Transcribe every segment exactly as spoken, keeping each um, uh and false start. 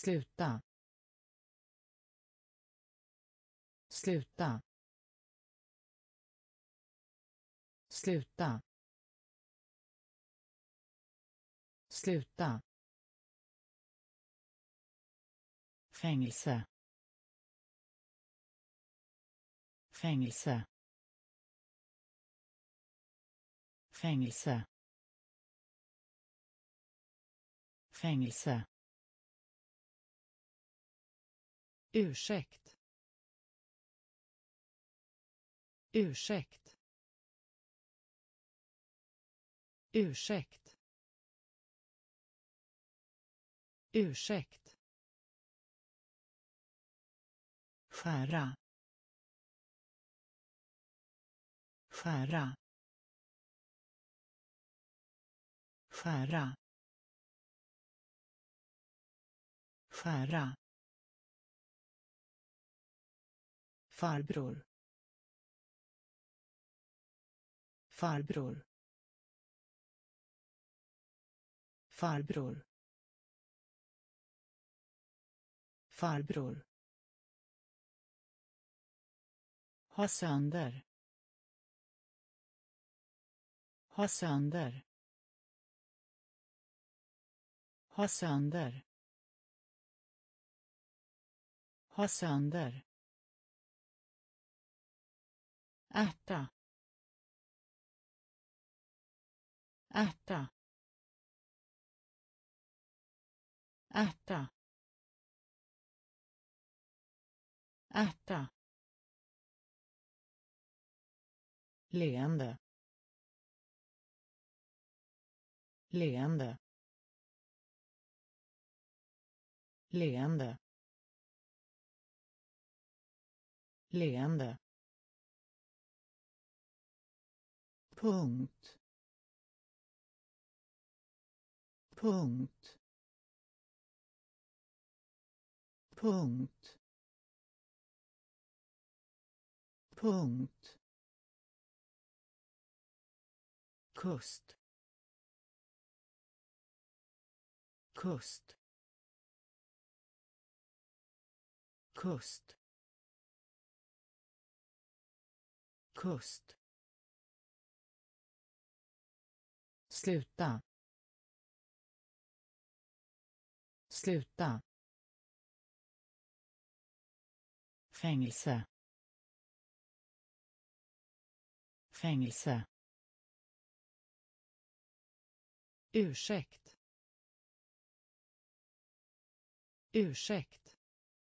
sluta, sluta, sluta, sluta, fängelse, fängelse, fängelse, fängelse, ursäkt, ursäkt, ursäkt, ursäkt, skära, skära, skära, skära, farbror, farbror, farbror, farbror, ha sönder, ha sönder, ha sönder, ha sönder, ärta, ärta, ärta, ärta, leende, leende, leende, leende, punkt, punkt, punkt, punkt, kust, kust, kust, kust, sluta, sluta, fängelse, fängelse, ursäkt, ursäkt,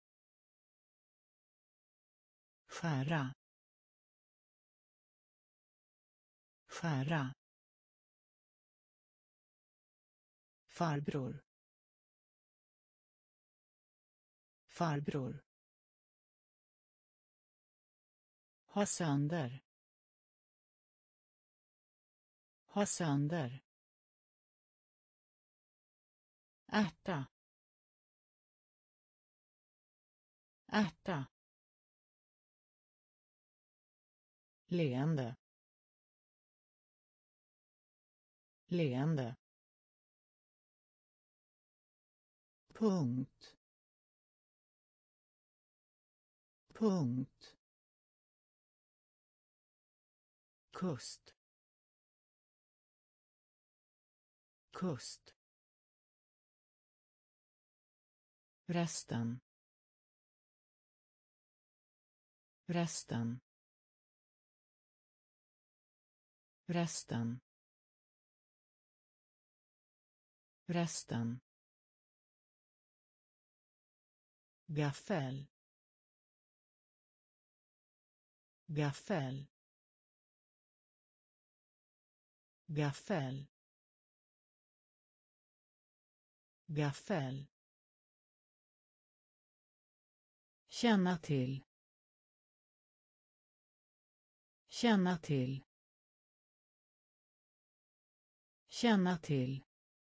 skära, skära, farbror, farbror, ha sönder, ha sönder, ärta, ärta, leende, leende, punkt, punkt, kust, kust, resten, resten, resten, resten, gaffel, gaffel, gaffel, gaffel, känna till, känna till, känna till,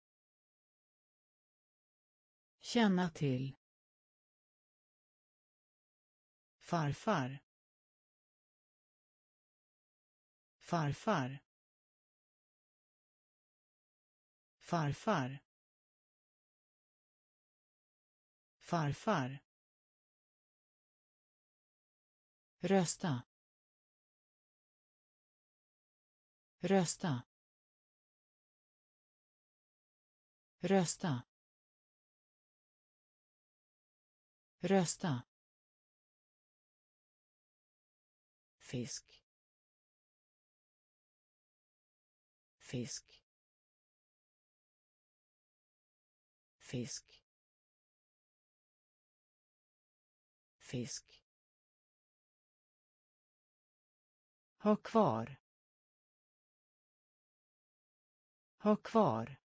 känna till, farfar, farfar, farfar, farfar, rösta, rösta, rösta, rösta, fisk, fisk, fisk, fisk, ha kvar, ha kvar,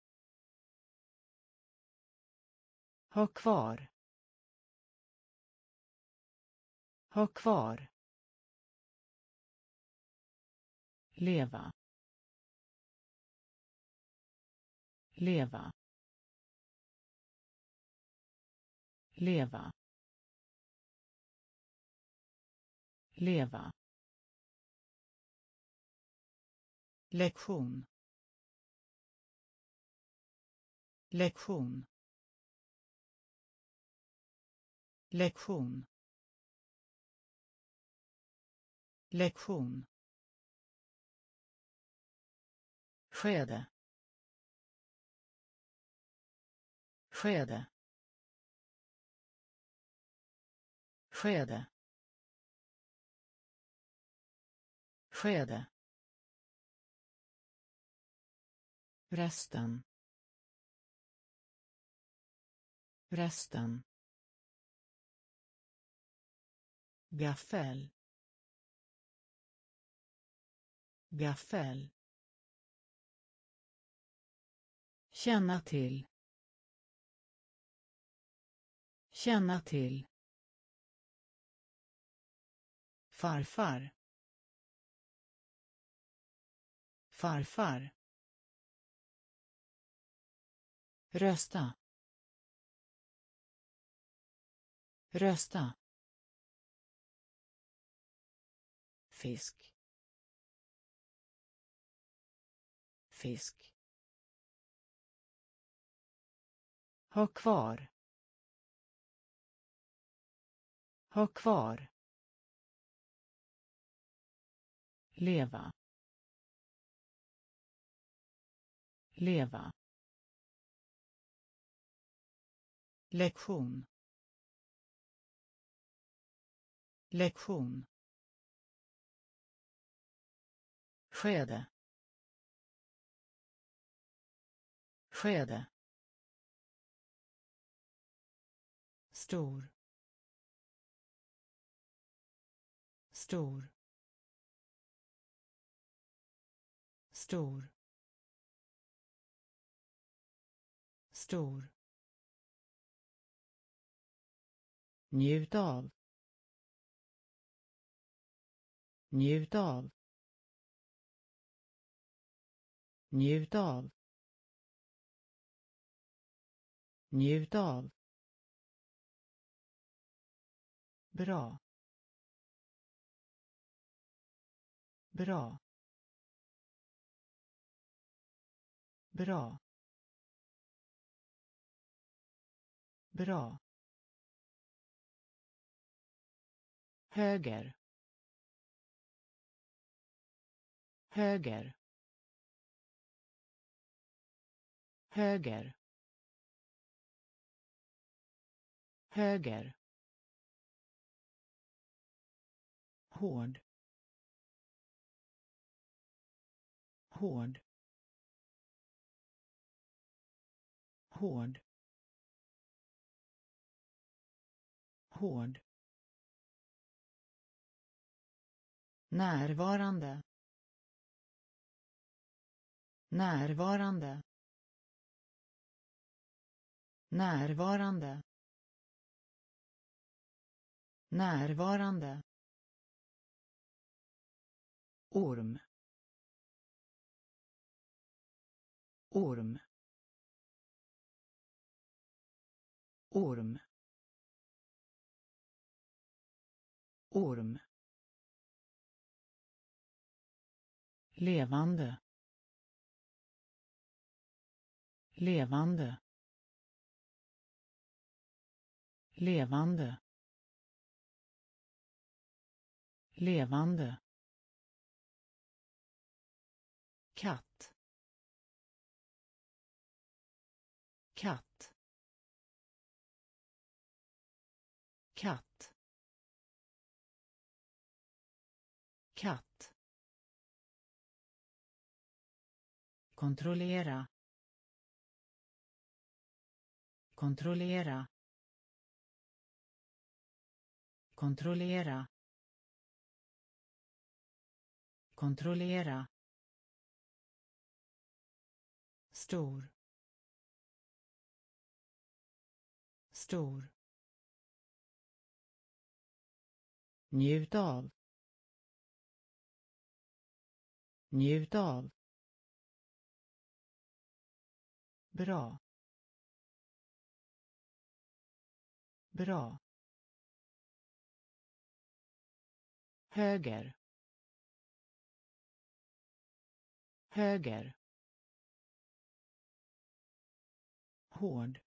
ha kvar, ha kvar, leva, leva, leva, leva, lektion, lektion, lektion, lektion, skede, skede, skede, skede, resten, resten, gaffel, gaffel, känna till, känna till, farfar, farfar, rösta, rösta, fisk, fisk, ha kvar, ha kvar, leva, leva, lektion, lektion, skede, skede, stor, stor, stor, stor, njut av, njut av, njut av, njut av, bra, bra, bra, bra, höger, höger, höger, höger, hård, hård, hård, hård, närvarande, närvarande, närvarande, närvarande, orm, orm, orm, orm, levande, levande, levande, levande, katt, katt, katt, katt, kontrollera, kontrollera, kontrollera, kontrollera, stor, stor, njut av, njut av, bra, bra, höger, höger, hård,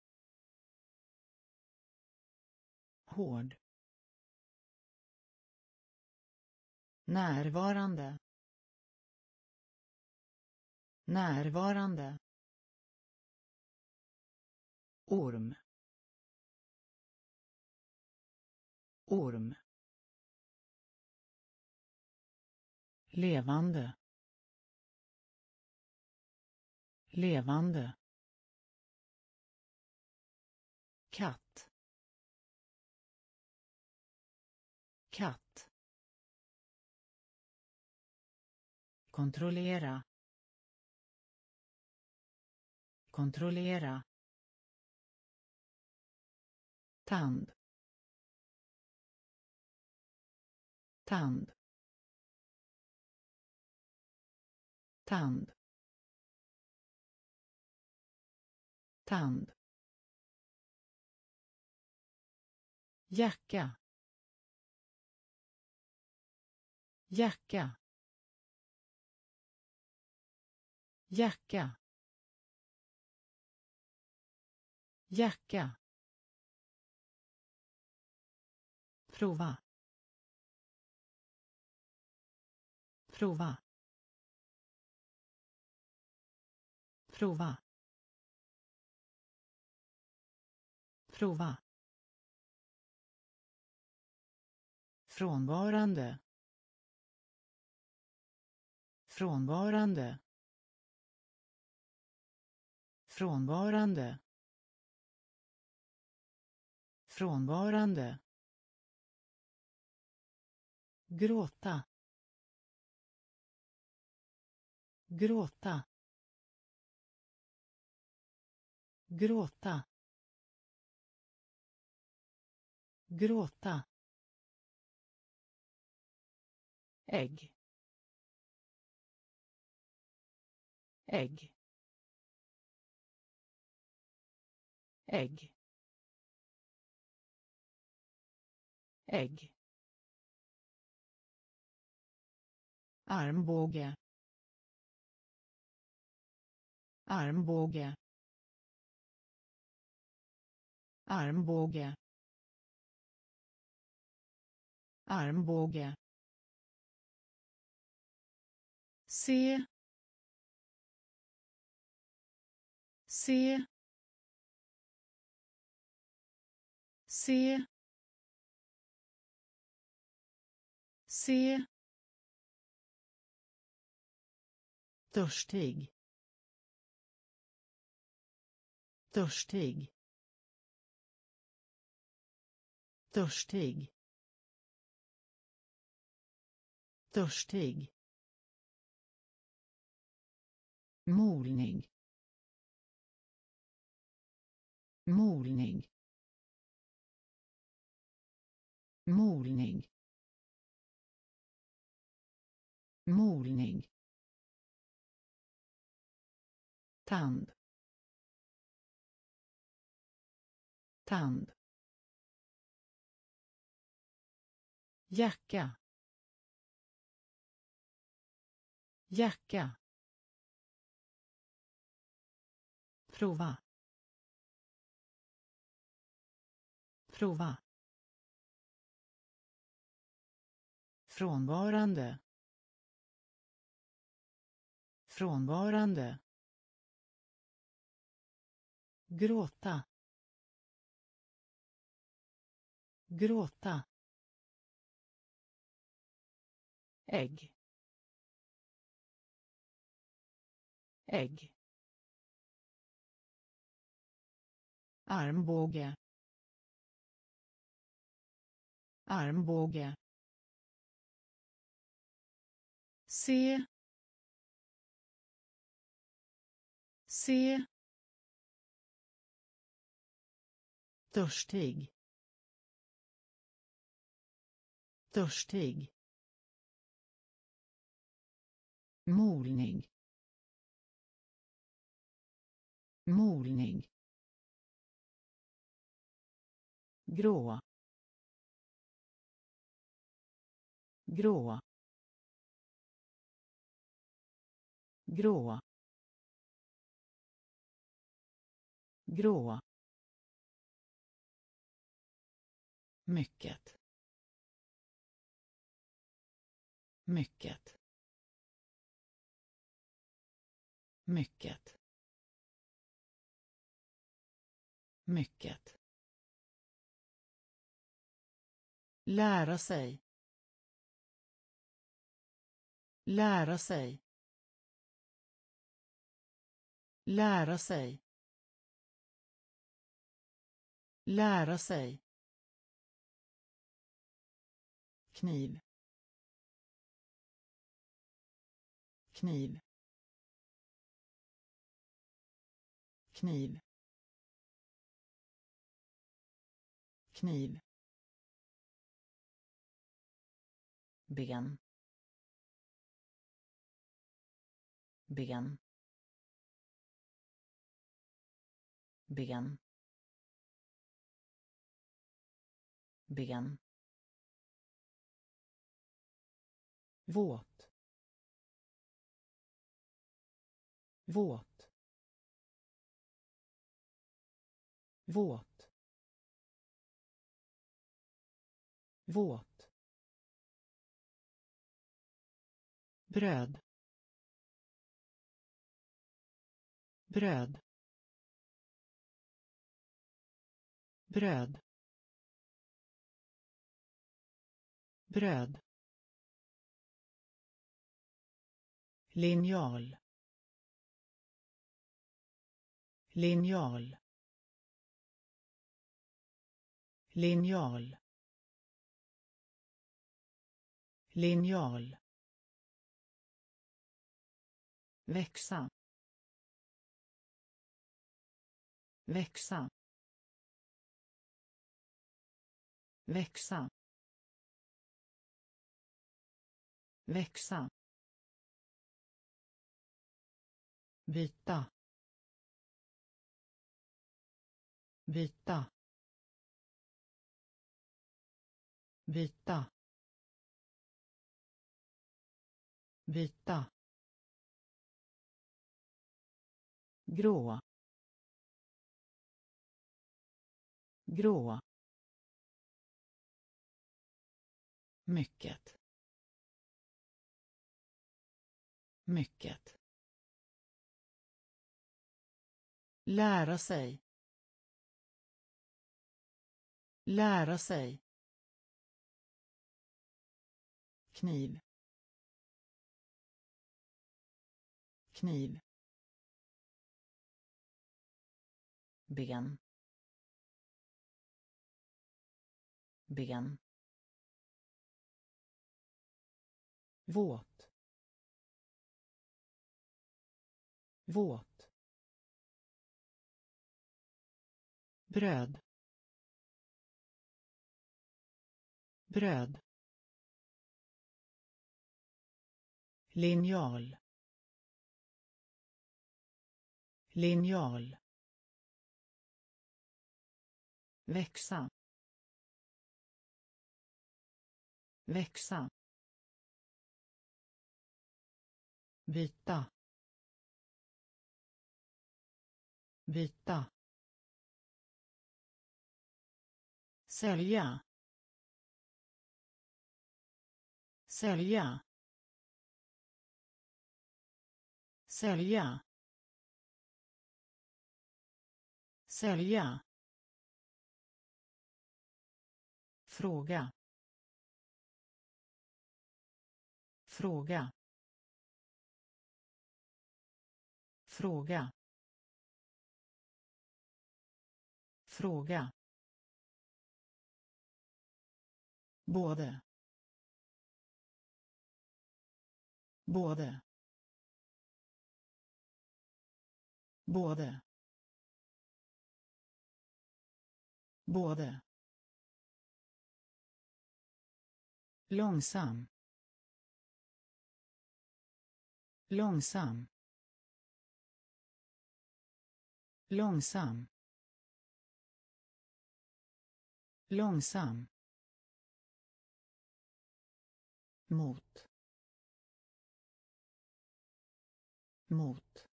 hård, närvarande, närvarande, orm, orm, levande, levande, katt, katt, kontrollera, kontrollera, tand, tand, tand, tand, jacka, jacka, jacka, jacka, prova, prova, prova, prova, frånvarande, frånvarande, frånvarande, frånvarande, gråta, gråta, gråta, gråta, ägg, ägg, ägg, ägg, armbåge, armbåge, armbåge, armbåge, se, se, se, se, törstig, törstig, törstig, törstig, molning, molning, molning, molning, tand, tand, jacka, jacka, prova, prova, frånvarande, frånvarande, gråta, gråta, ägg, ägg, armbåge, armbåge, se, se, törstig, törstig, molning, molning, grå, grå, grå, grå, mycket, mycket, mycket, mycket, lära sig, lära sig, lära sig, lära sig, kniv, kniv, kniv, kniv, ben, ben, ben, ben, våt, våt, våt, våt, bröd, bröd, bröd, bröd, linjal, linjal, linjal, linjal, växa, växa, växa, växa, byta, byta, byta, byta, grå, grå, mycket, mycket, lära sig, lära sig, kniv, kniv, ben, ben, våt, våt, bröd, bröd, linjal, linjal, växa, växa, byta, byta, sälja, sälja, sälja, sälja, fråga, fråga, fråga, fråga, både, både, både, både, långsam, långsam, långsam, långsam, mot, mot,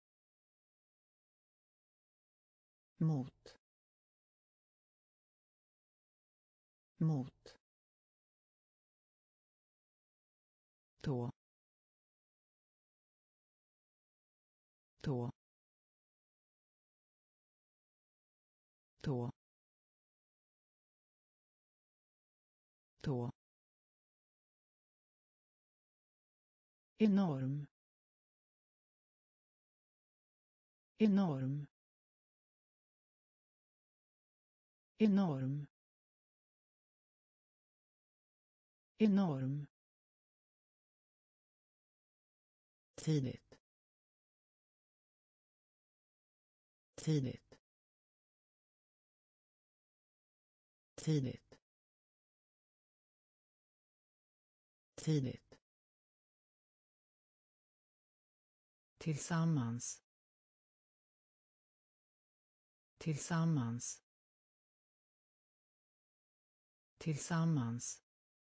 mot, mot, tå, tå, tå, tå, enorm, enorm, enorm, enorm, tidigt, tidigt, tidigt, tidigt, tillsammans, tillsammans, tillsammans,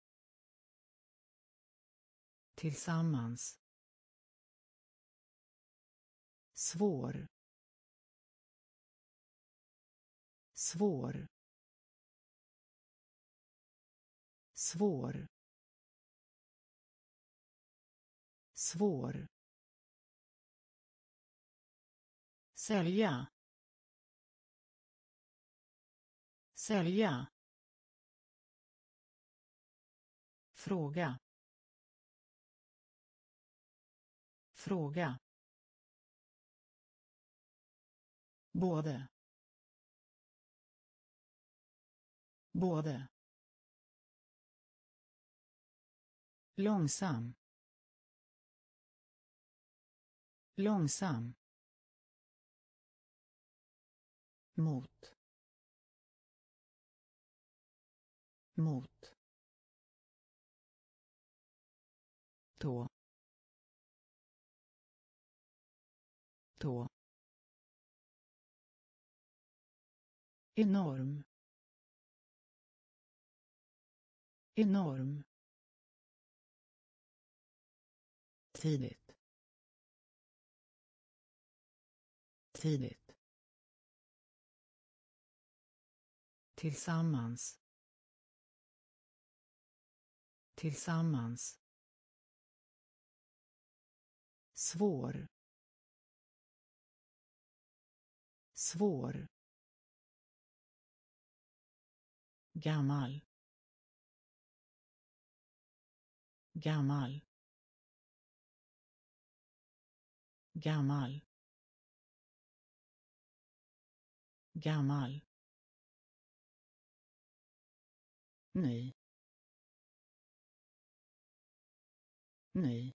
tillsammans, svår, svår, svår, svår, sälja, sälja, fråga, fråga, både, både, långsam, långsam, mot, mot, tå, tå, enorm, enorm, tidigt, tidigt, tillsammans, tillsammans, svår, svår, gammal, gammal, gammal, gammal, ny, ny,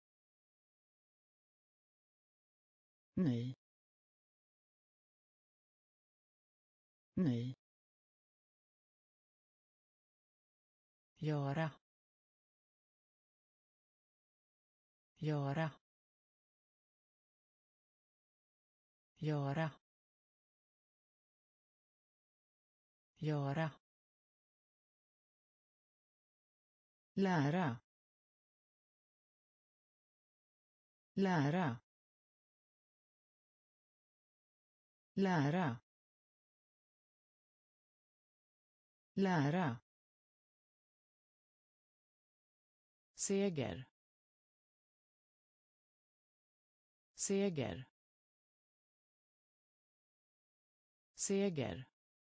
ny, ny, göra, göra, göra, göra, lära, lära, lära, lära, seger, seger, seger,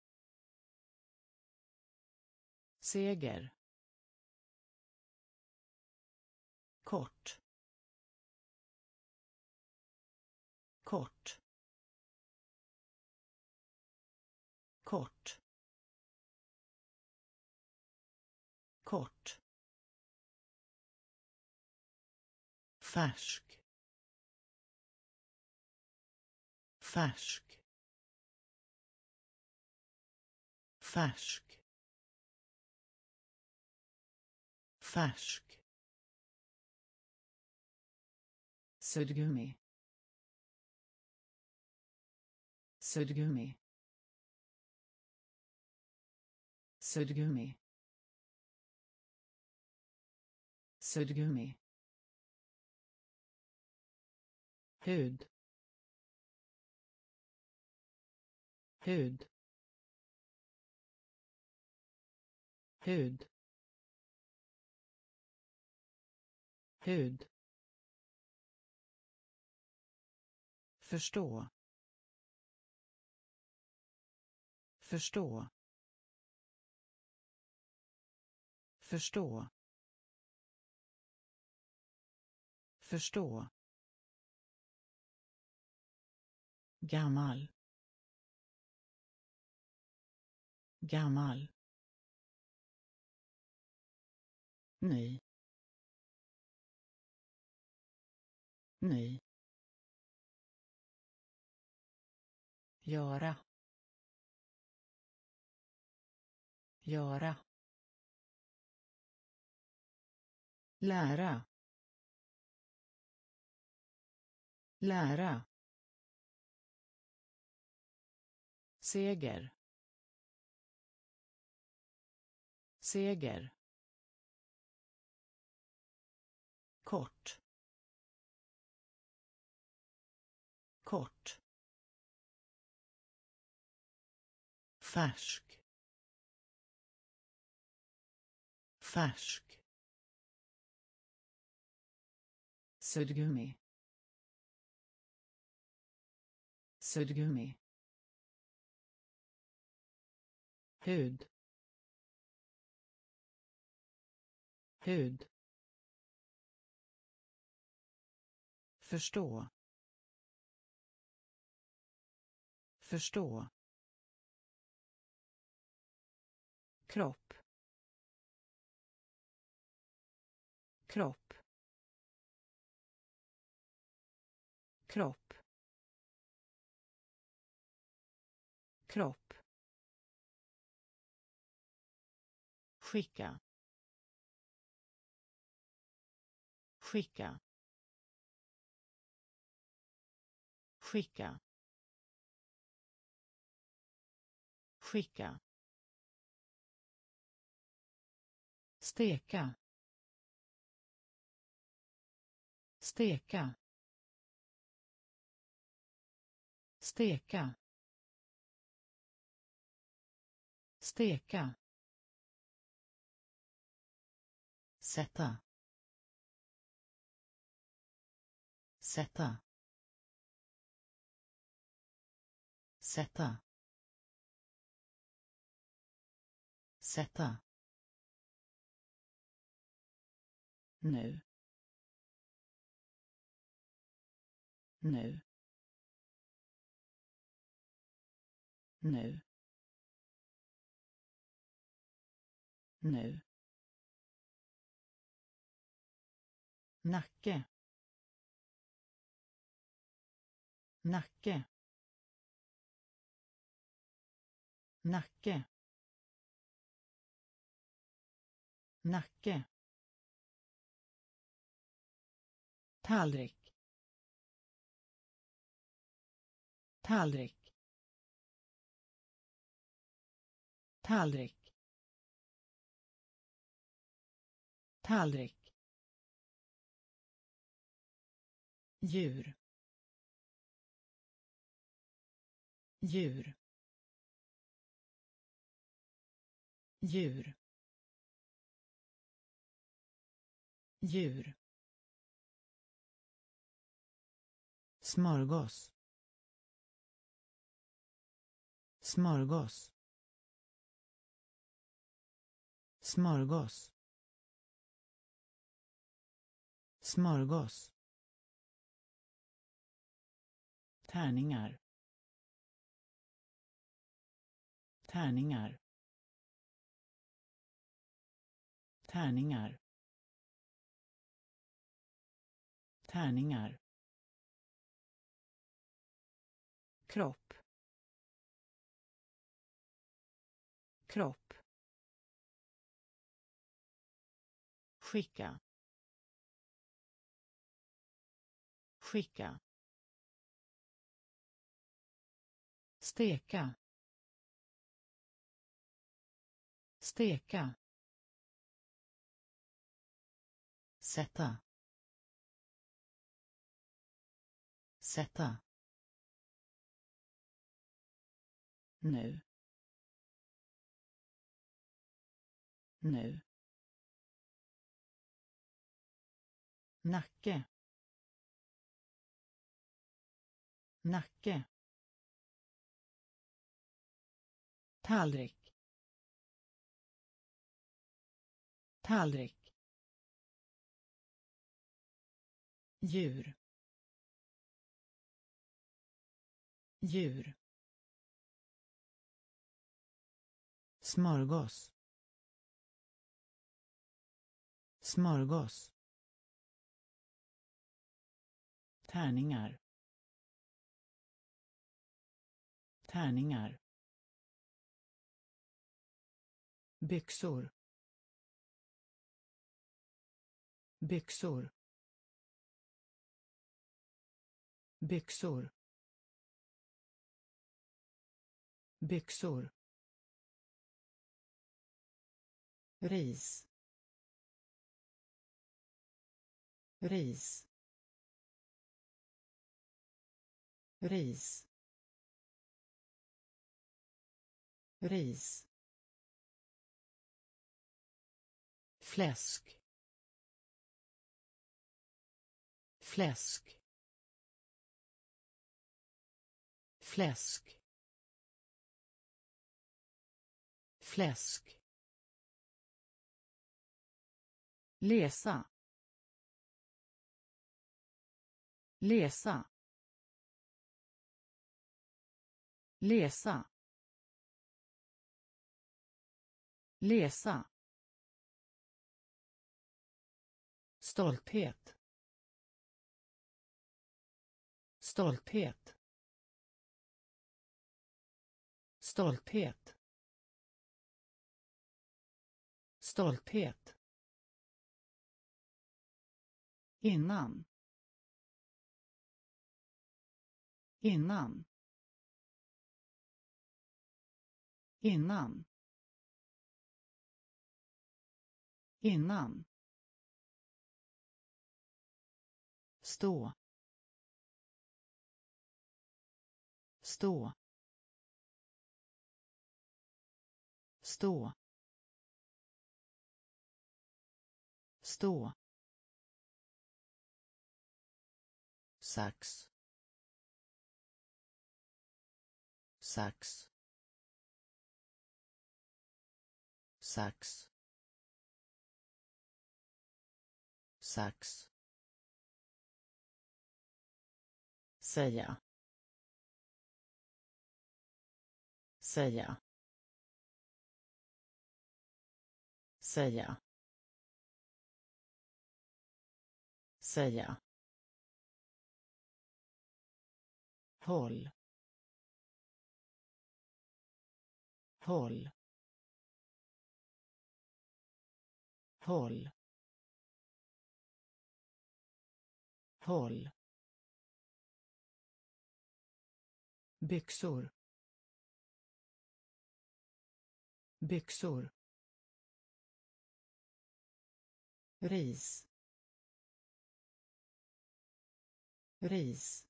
seger, kort, kort, kort, kort, färsk, färsk, färsk, färsk, suddgummi, suddgummi, suddgummi, suddgummi, hud, hud, hud, hud, förstå, förstå, förstå, förstå, gammal, gammal, ny, ny, göra, göra, lära, lära, seger, seger, kort, kort, färsk, färsk, suddgummi, suddgummi, hud, hud, förstå, förstå, kropp, kropp, kropp, kropp, skicka, skicka, skicka, skicka, steka, steka, steka, steka, sätta, sätta, sätta, sätta, nu, nu, nu, nu, nacke, nacke, nacke, nacke, tallrik, tallrik, tallrik, tallrik, djur, djur, djur, djur, smörgås, smörgås, smörgås, smörgås, tärningar, tärningar, tärningar, tärningar, kropp, kropp, skicka, skicka, steka, steka, sätta, sätta, nu, nu, nacke, nacke, tallrik, tallrik, djur, djur, smörgås, smörgås, tärningar, tärningar, byxor, byxor, byxor, byxor, ris, ris, ris, ris, fläsk, fläsk, fläsk, fläsk, läsa, läsa, läsa, läsa, stolthet, stolthet, stolthet, stolthet, innan, innan, innan, innan, stå, stå, stå, stå, sax, sax, sax, sax, säga, säga, säga, säga, håll, håll, håll, håll, byxor, byxor, ris, ris,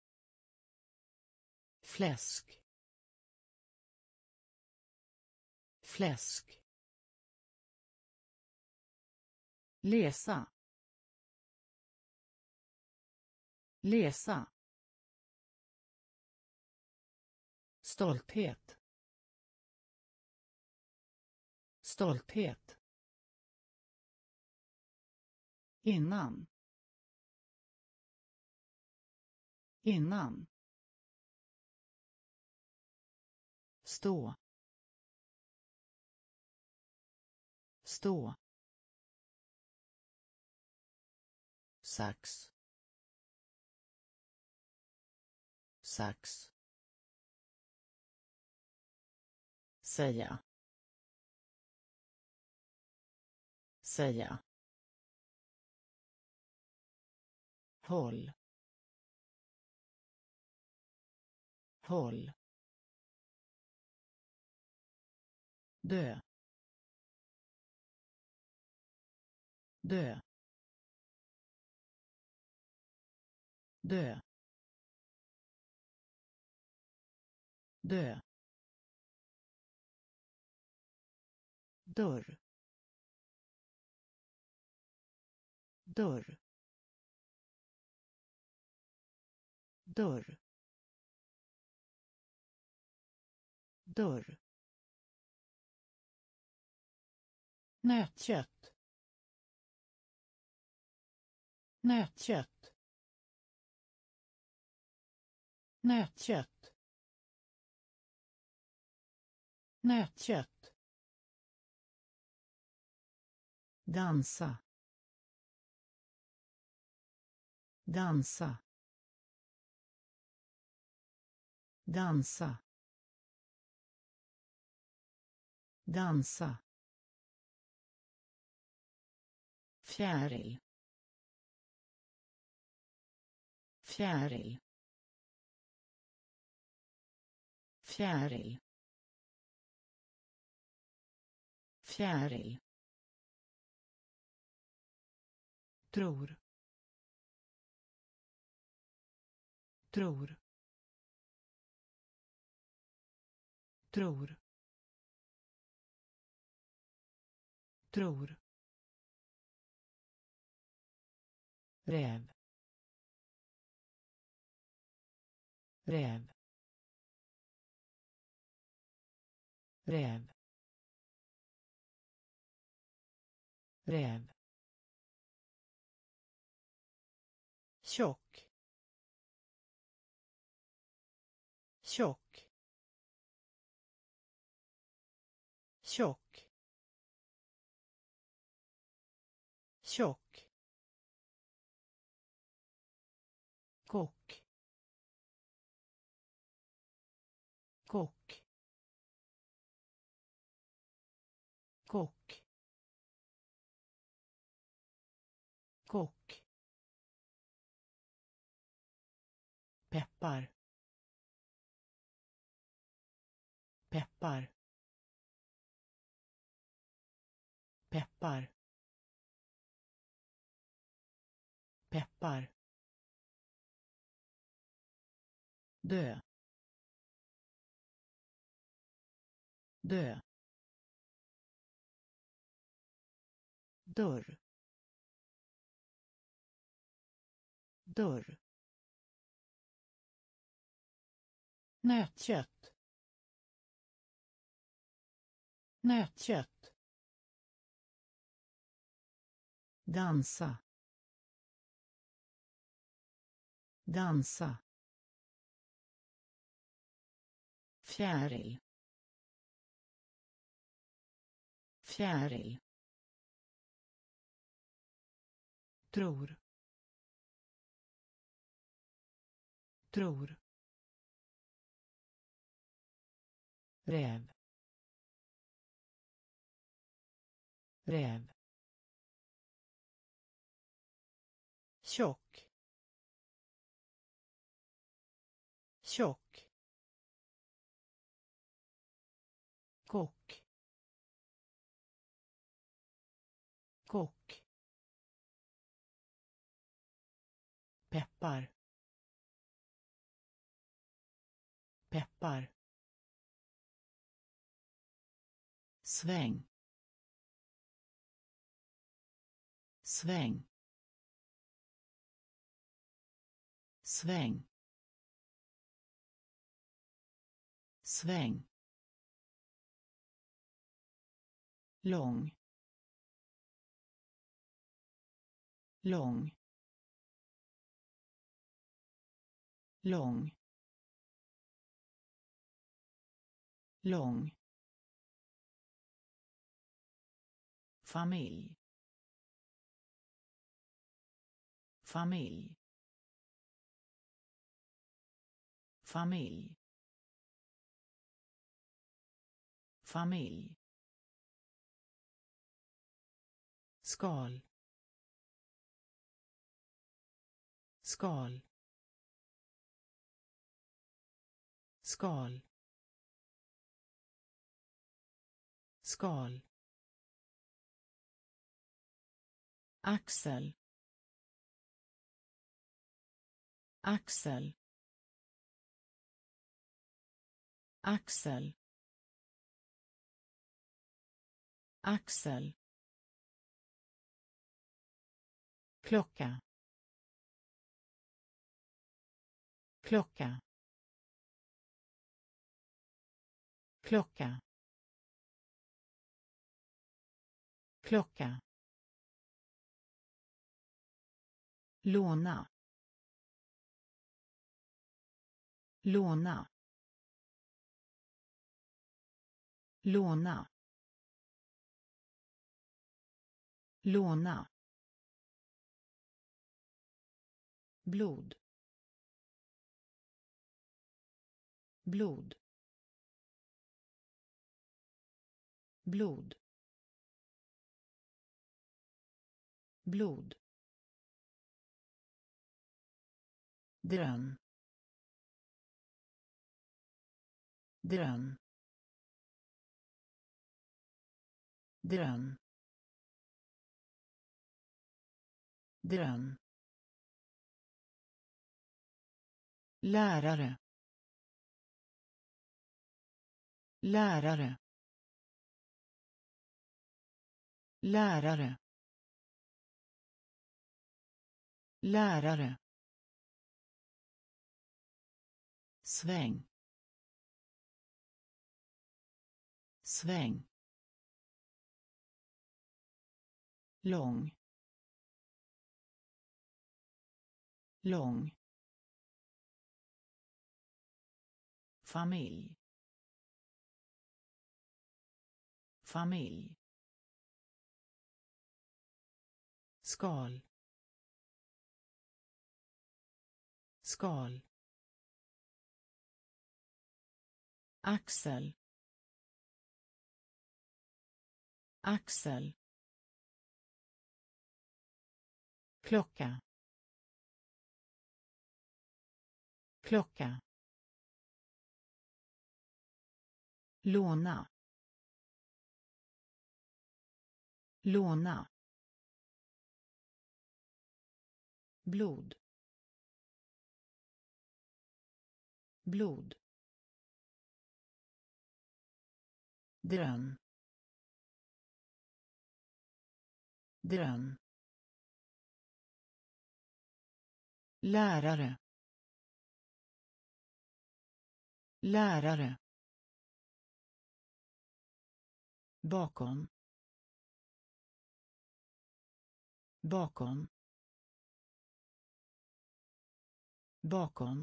fläsk, fläsk, läsa, läsa, stolthet, stolthet, innan, innan, stå, stå, sax, sax, säga, säga, håll, håll, dö, dö, dö, dö, dörr, dörr, dörr, dörr, nötkött, nötkött, nötkött, nötkött, dansa, dansa, dansa, dansa, fjäril, fjäril, fjäril, fjäril, tror, tror, tror, tror, räv, räv, räv, räv, tjock, tjock, tjock, tjock, kock, kock, kock, kock, peppar, peppar, peppar, peppar, dö, dö, dörr, dörr, nötkött, nötkött, dansa, dansa, fjäril, fjäril, tror, tror, räv, räv, tjock, tjock, kock, kock, peppar, peppar, sväng, sväng, sväng, sväng, lång, lång, lång, lång, familj, familj, familj, familj, skal, skal, skal, skal, axel, axel, axel, axel, klocka, klocka, klocka, klocka, låna, låna, låna, låna, blod, blod, blod, blod, dröm, dröm, dröm, dröm, lärare, lärare, lärare, lärare, sväng, sväng, lång, lång, familj, familj, skal, skal, axel, axel, klocka, klocka, låna, låna, blod, blod, dröm, dröm, lärare, lärare, bakom, bakom, bakom,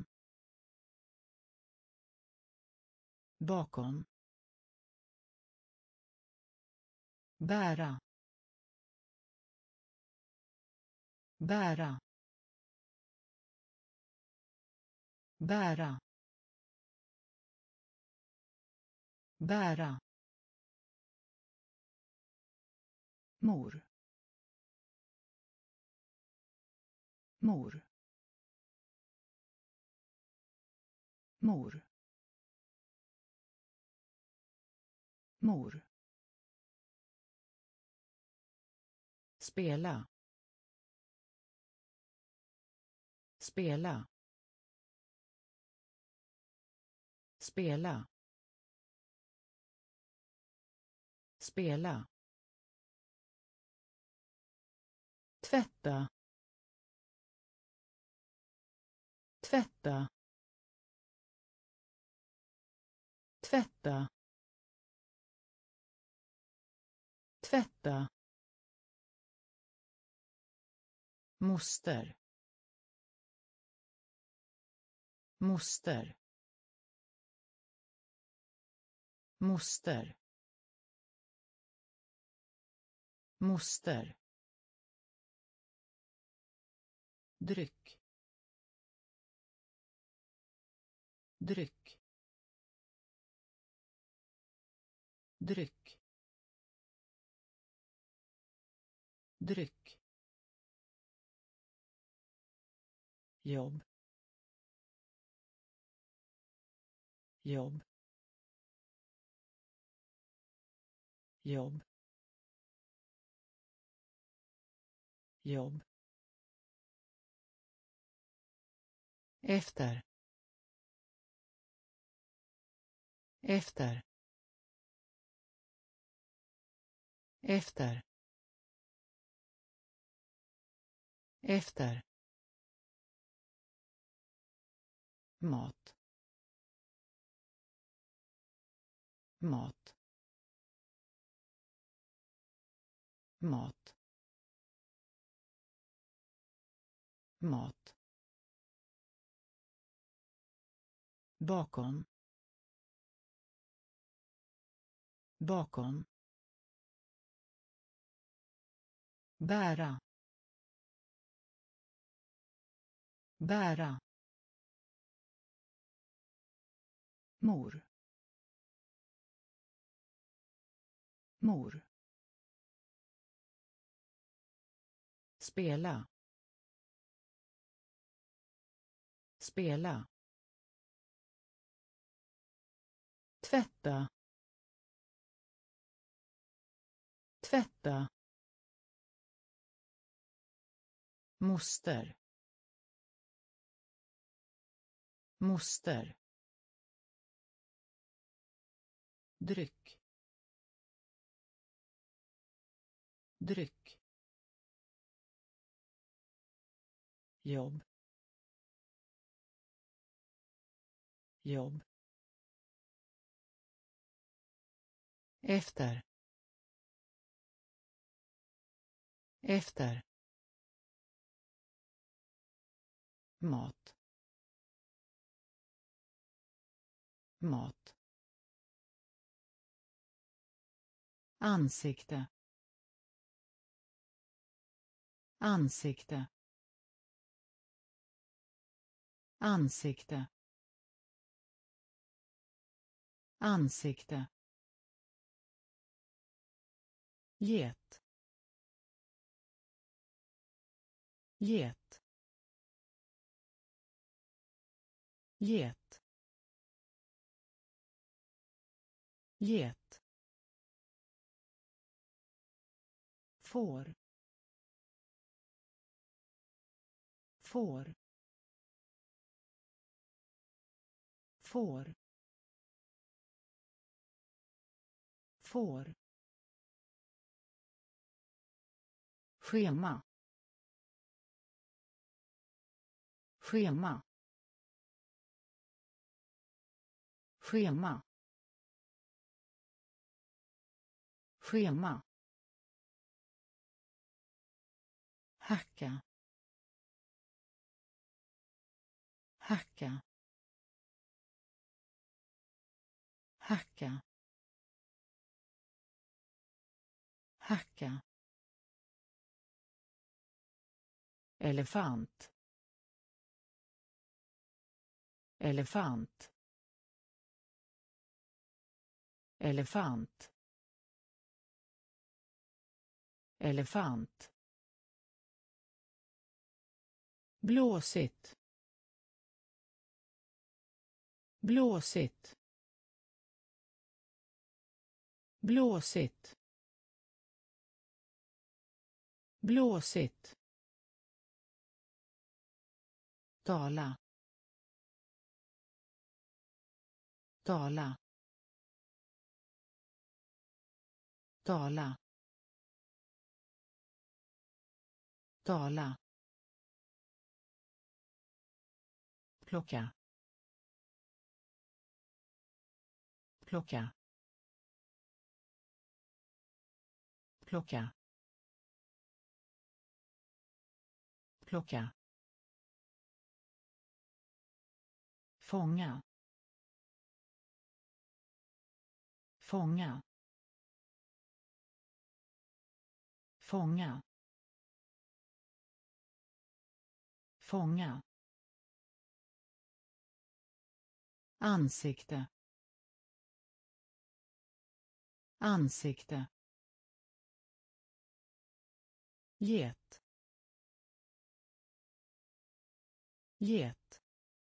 bakom, bära, bära, bära, bära, mor, mor, mor, mor, spela, spela, spela, spela, tvätta, tvätta, tvätta, tvätta, moster, moster, moster, moster, dryck, dryck, dryck, dryck, jobb, jobb, jobb, jobb, efter, efter, efter, efter, mat, mat, mat, mat, bakom, bakom, bära, bära, mor, mor, spela, spela, tvätta, tvätta, moster, moster, dryck, dryck, jobb, jobb, efter, efter, mat, mat, ansikte, ansikte, ansikte, ansikte, get, get, get, get, får, får, får, får, schema, schema, schema, schema, hacka, hacka, hacka, hacka, elefant, elefant, elefant, elefant, blåsigt, blåsigt, blåsigt, blåsigt, tala, tala, tala, tala, plocka, plocka, plocka, plocka, fånga, fånga, fånga, fånga, ansikte, ansikte, get, get,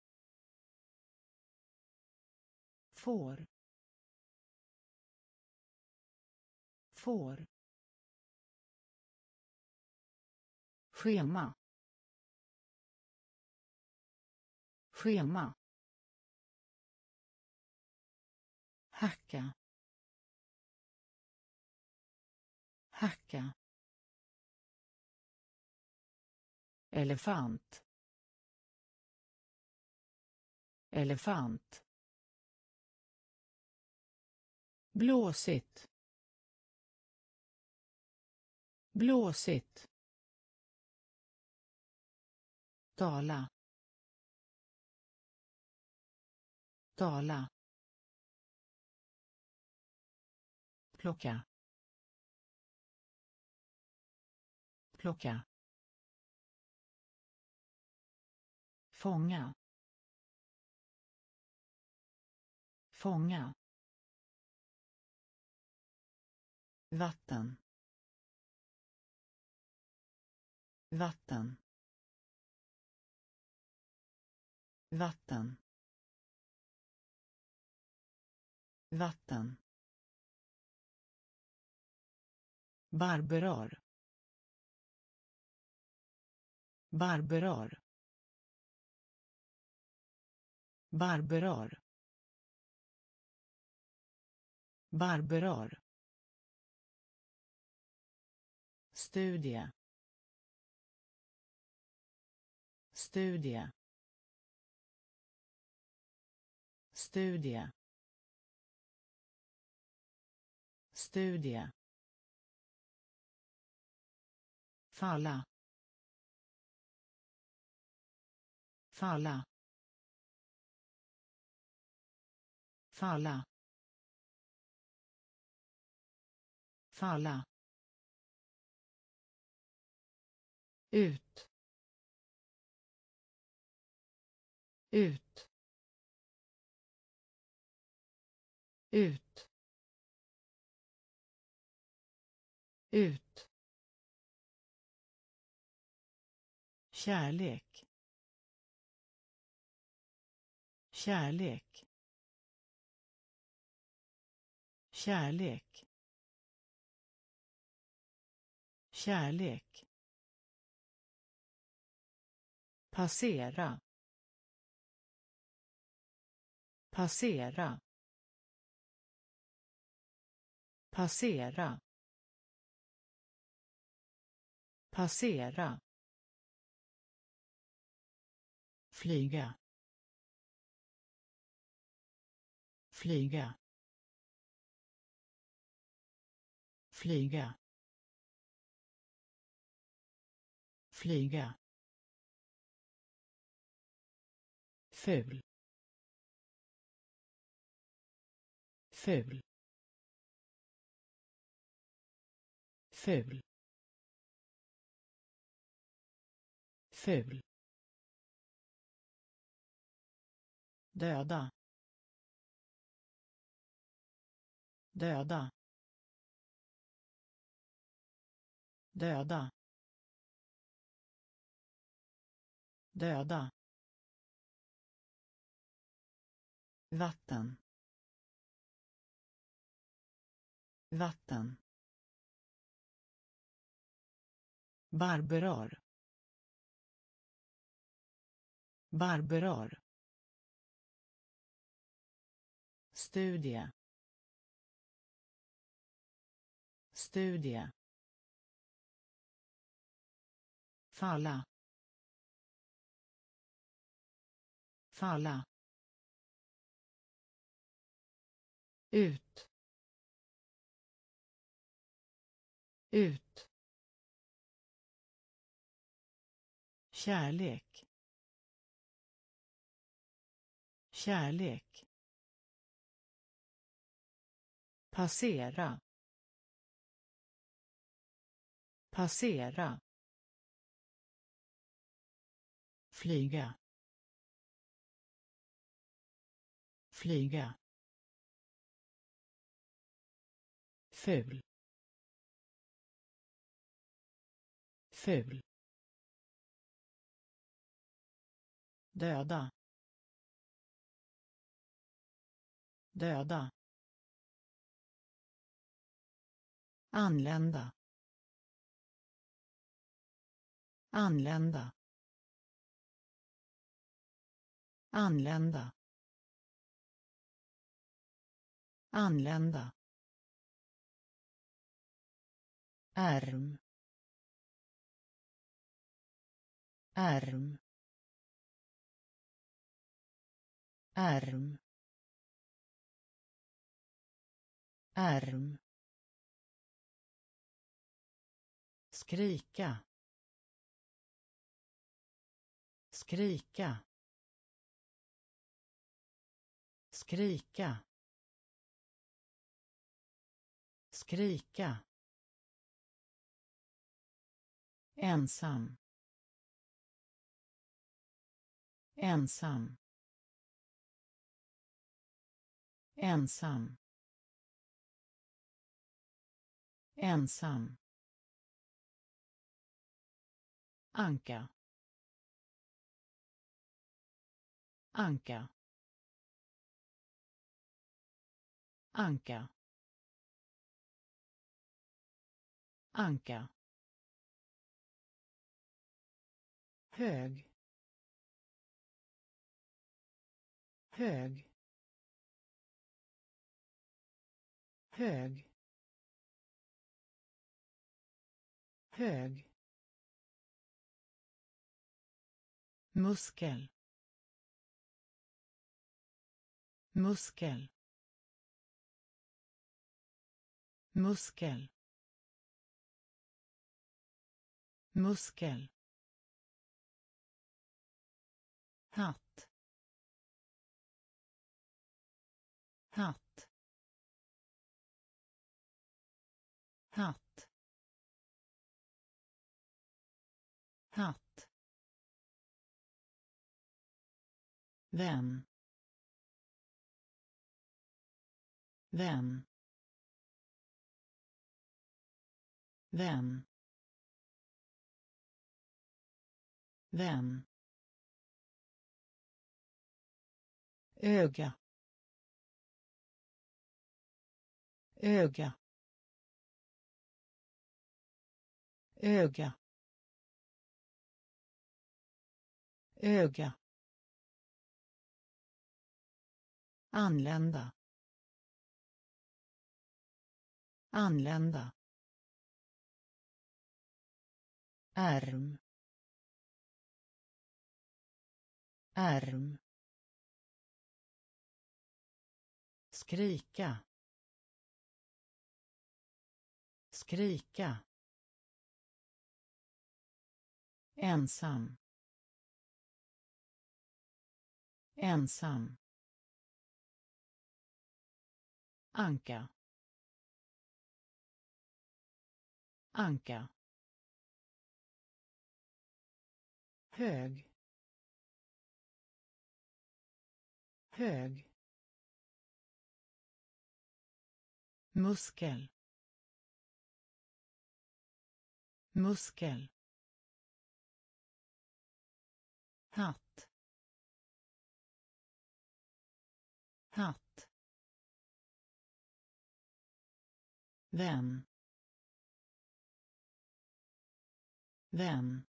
får, får, schema, schema, hacka, hacka, elefant, elefant, blåsigt, blåsigt, tala, tala, plocka, plocka, fånga, fånga, vatten, vatten, vatten, vatten, barberar, barberar, barberar, barberar, studie, studie, studie, studie, falla, falla, falla, falla, ut, ut, ut, ut, kärlek, kärlek, kärlek, kärlek, passera, passera, passera, passera, flyga, flyga, flyga, flyga, ful, ful, ful, ful, döda, döda, döda, döda, vatten, vatten, barberar, barberar, studie, studie, falla, falla, ut, ut, kärlek, kärlek, passera, passera, flyga, flyga, ful, ful, döda, döda, anlända, anlända, anlända, anlända, ärm, ärm, ärm, ärm, skrika, skrika, skrika, skrika, ensam, ensam, ensam, ensam, anka, anka, anka, anka, hög, hög, hög, hög, muskel, muskel, muskel, muskel, hatt, hatt, hatt, hatt, vän, vän, vän, vän, öga, öga, öga, öga, anlända, anlända, ärm, ärm, skrika, skrika, ensam, ensam, anka, anka, hög, hög, muskel, muskel, hatt, hatt, vän, vän,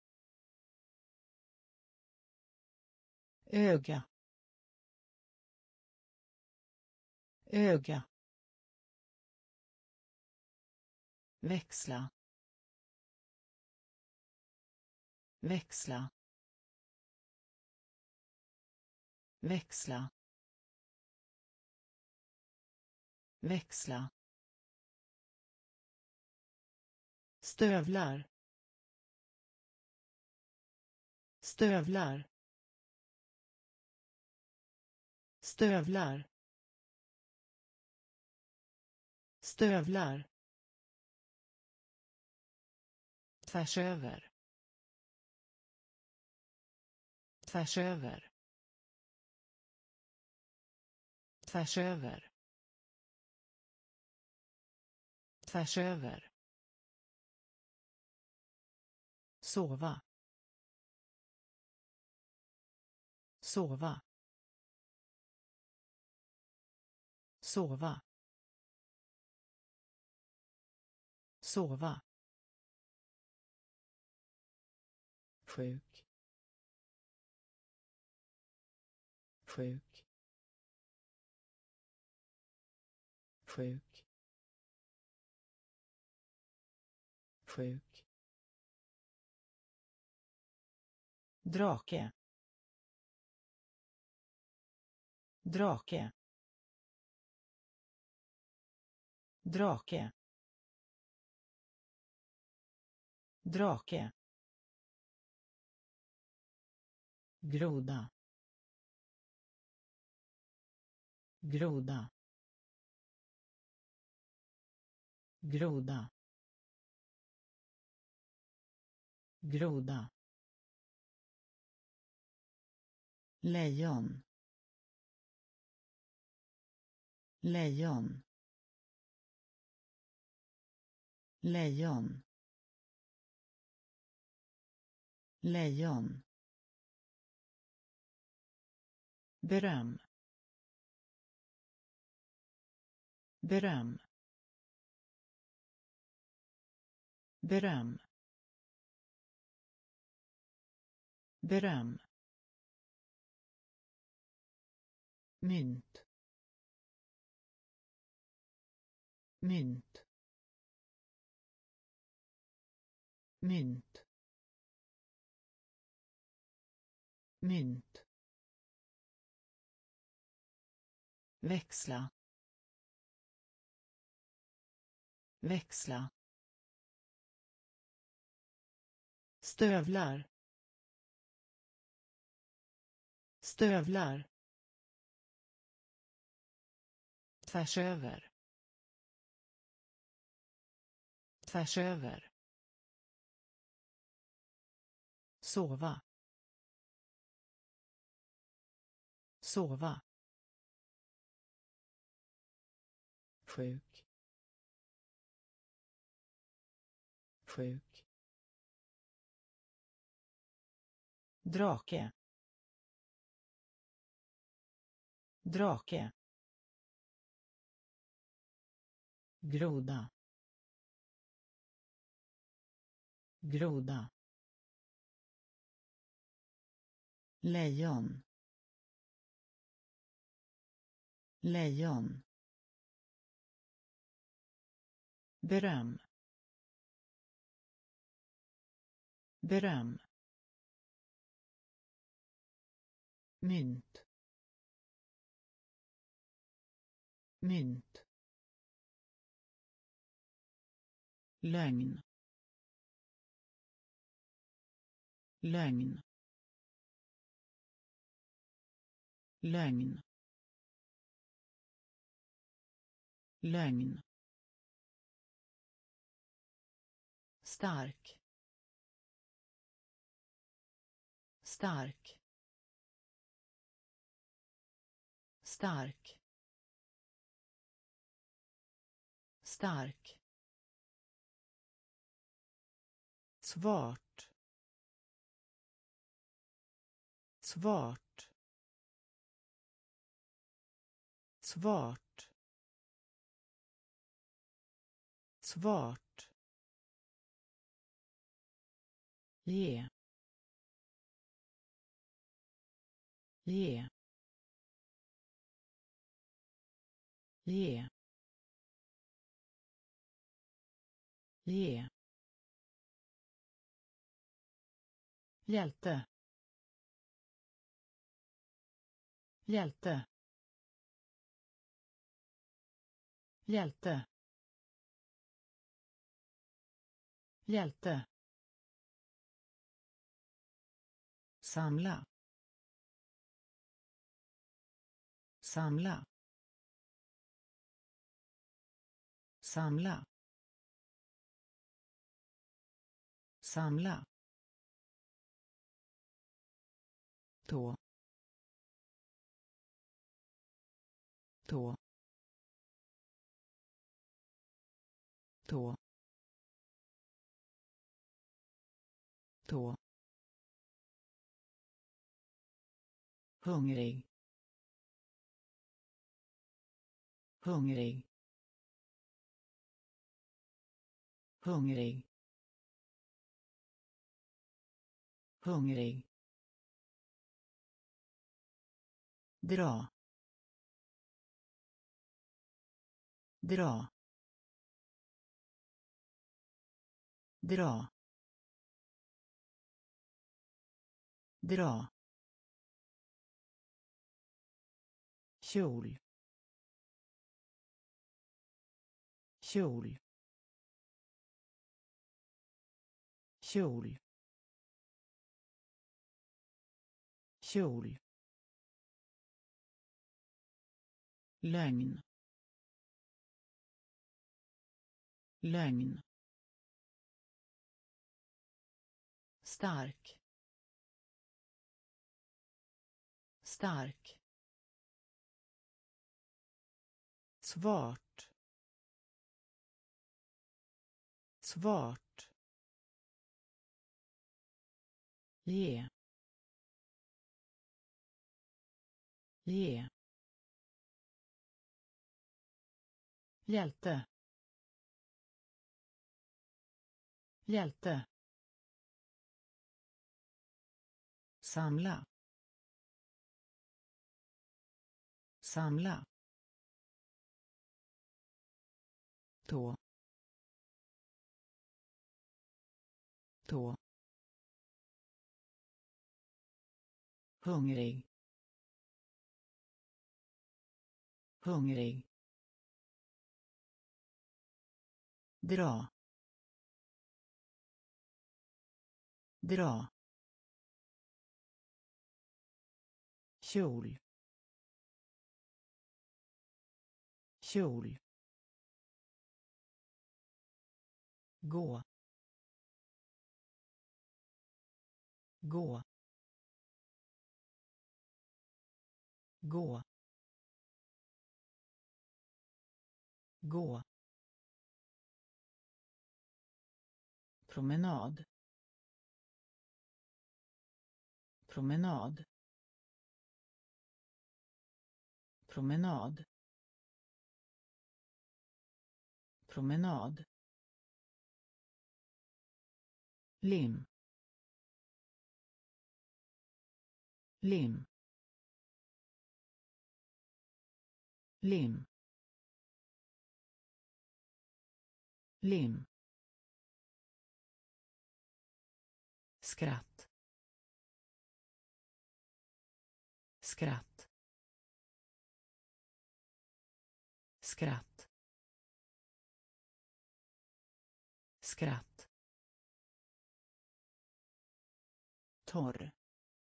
öga, öga, växla, växla, växla, växla, stövlar, stövlar, stövlar, stövlar, tvärs över, tvärs över, tvärs över, tvärs över, sova, sova, sova, sova, sjuk, sjuk, sjuk, sjuk, drake, drake, drake, drake, groda, groda, groda, groda, lejon, lejon, lejon, lejon, beröm, beröm, beröm, beröm, mynt, mynt, mynt, mynt, växla, växla, stövlar, stövlar, tvärs över, tvärs över, sova, sova, sjuk, sjuk, drake, drake, groda, groda, lejon, lejon, beröm, beröm, mynt, mynt, lögn, lögn, lögn, lögn, stark, stark, stark, stark, svart, svart, svart, svart, ge, ge, ge, ge, hjälte, hjälte, hjälte, hjälte, samla, samla, samla, samla, tå, tå, tå, tå, hungrig, hungrig, hungrig, hungrig, dra, dra, dra, dra, kjol, kjol, kjol, kjol, lögn, lögn, stark, stark, svart, svart, ge, ge, hjälte, hjälte, samla, samla, tå, tå, hungrig, hungrig, dra, dra, kjol, kjol, gå, gå, gå, gå, promenad, promenad, promenad, promenad, lim, lim, lim, lim, skratt, skratt, skratt, skratt, torr,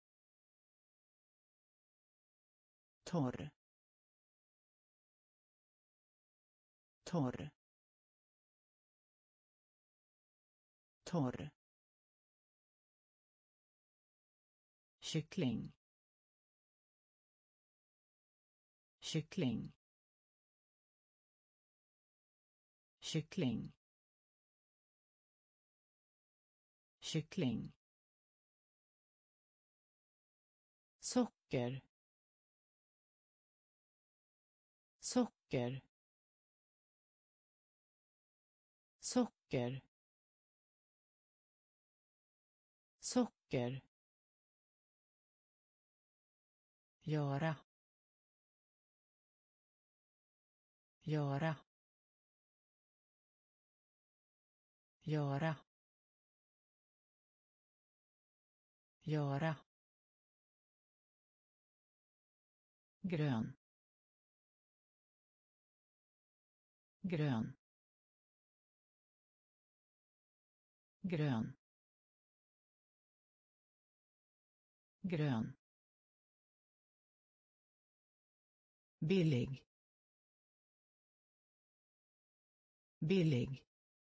torr, torr, torr, kyckling, kyckling, kyckling, kyckling, socker, socker, socker, socker, göra, göra, göra, göra, grön, grön, grön, grön, billig, billig,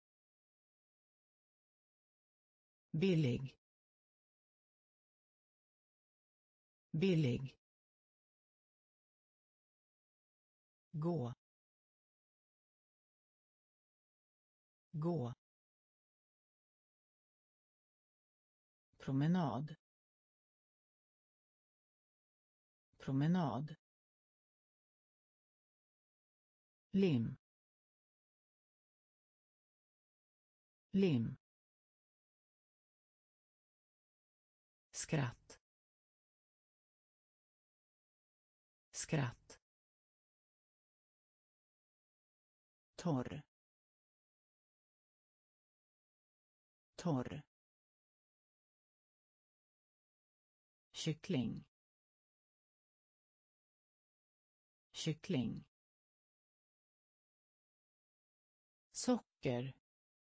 billig, billig, gå, gå, promenad, promenad, lim, lim, skratt, skratt, torr, torr, kyckling, kyckling, socker,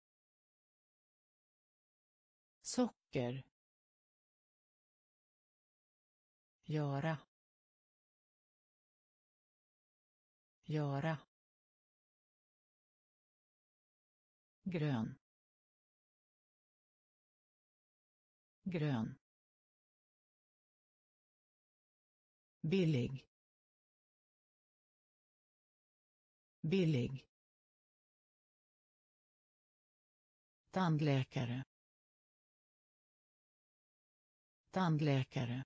socker, göra, göra, grön, grön, billig, billig, tandläkare, tandläkare,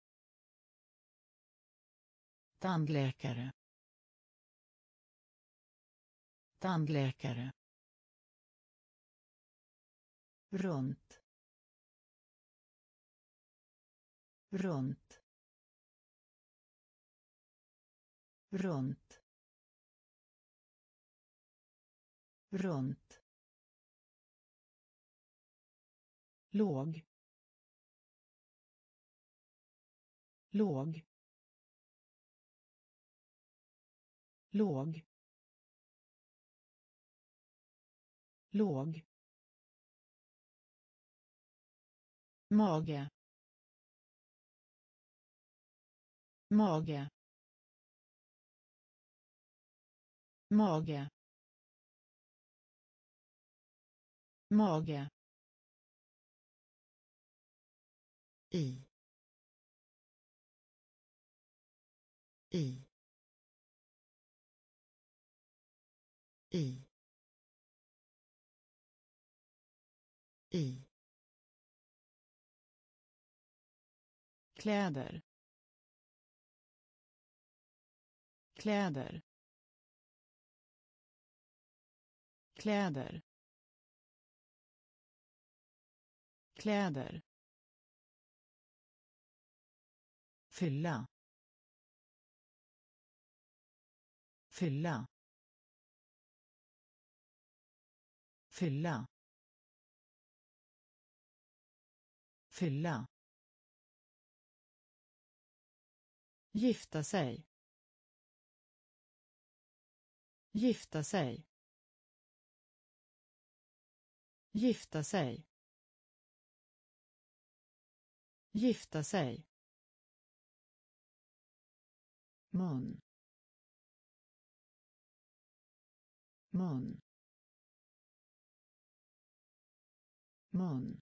tandläkare, tandläkare, runt, runt, runt, runt, låg, låg, låg, låg, mage, mage, mage, mage, i, i, i, i, kläder, kläder, kläder, kläder, fylla, fylla, fylla, fylla, gifta sig, gifta sig, gifta sig, gifta sig, mun, mun, mun,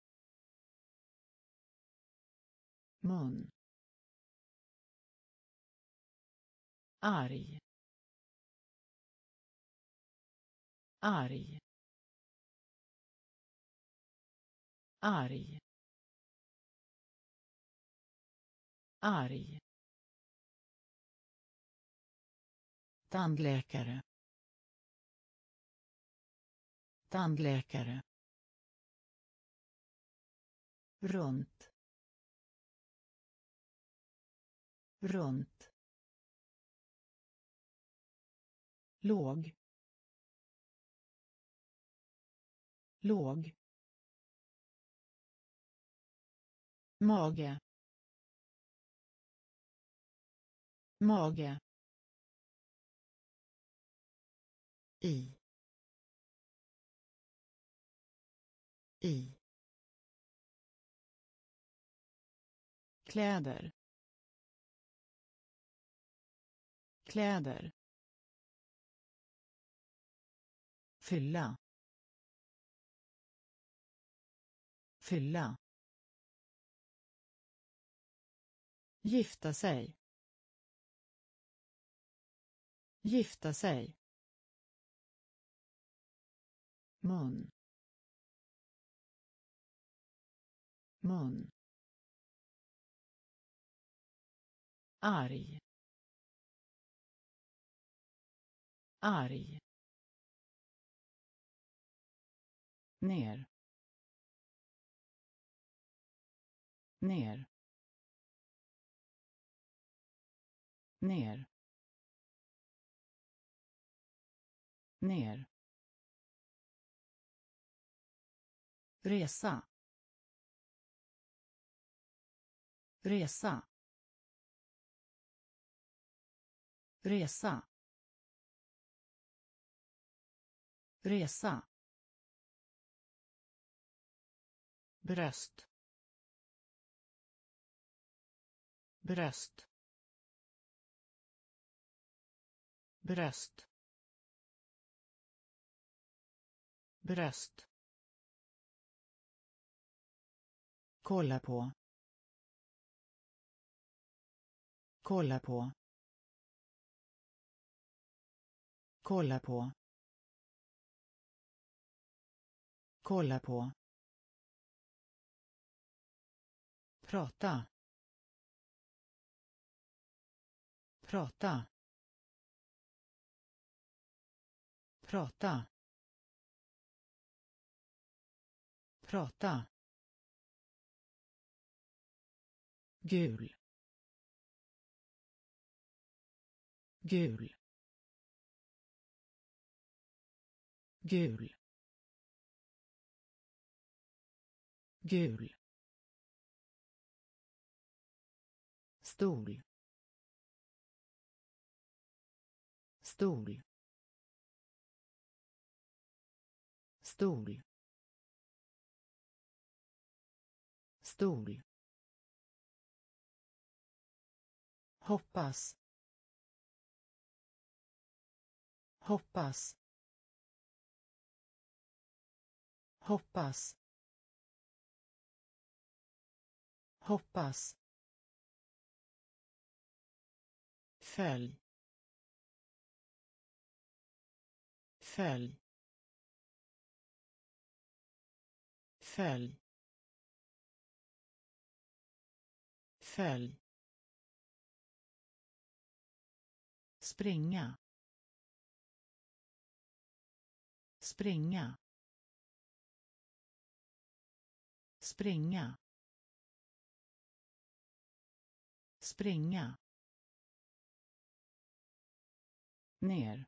mun, arg, arg, arg, arg, tandläkare, tandläkare, runt, runt, låg, låg, mage, mage, i, i, kläder, kläder, fylla, fylla, gifta sig, gifta sig, mun, mun, arg, arg, ner, ner, ner, ner, resa, resa, resa, resa, bröst, bröst, bröst, bröst, kolla på, kolla på, kolla på, kolla på, prata, prata, prata, prata, gul, gul, gul, gul, stol, stol, stol, stol, hoppas, hoppas, hoppas, hoppas, följ, följ, följ, följ, springa, springa, springa, springa, ner,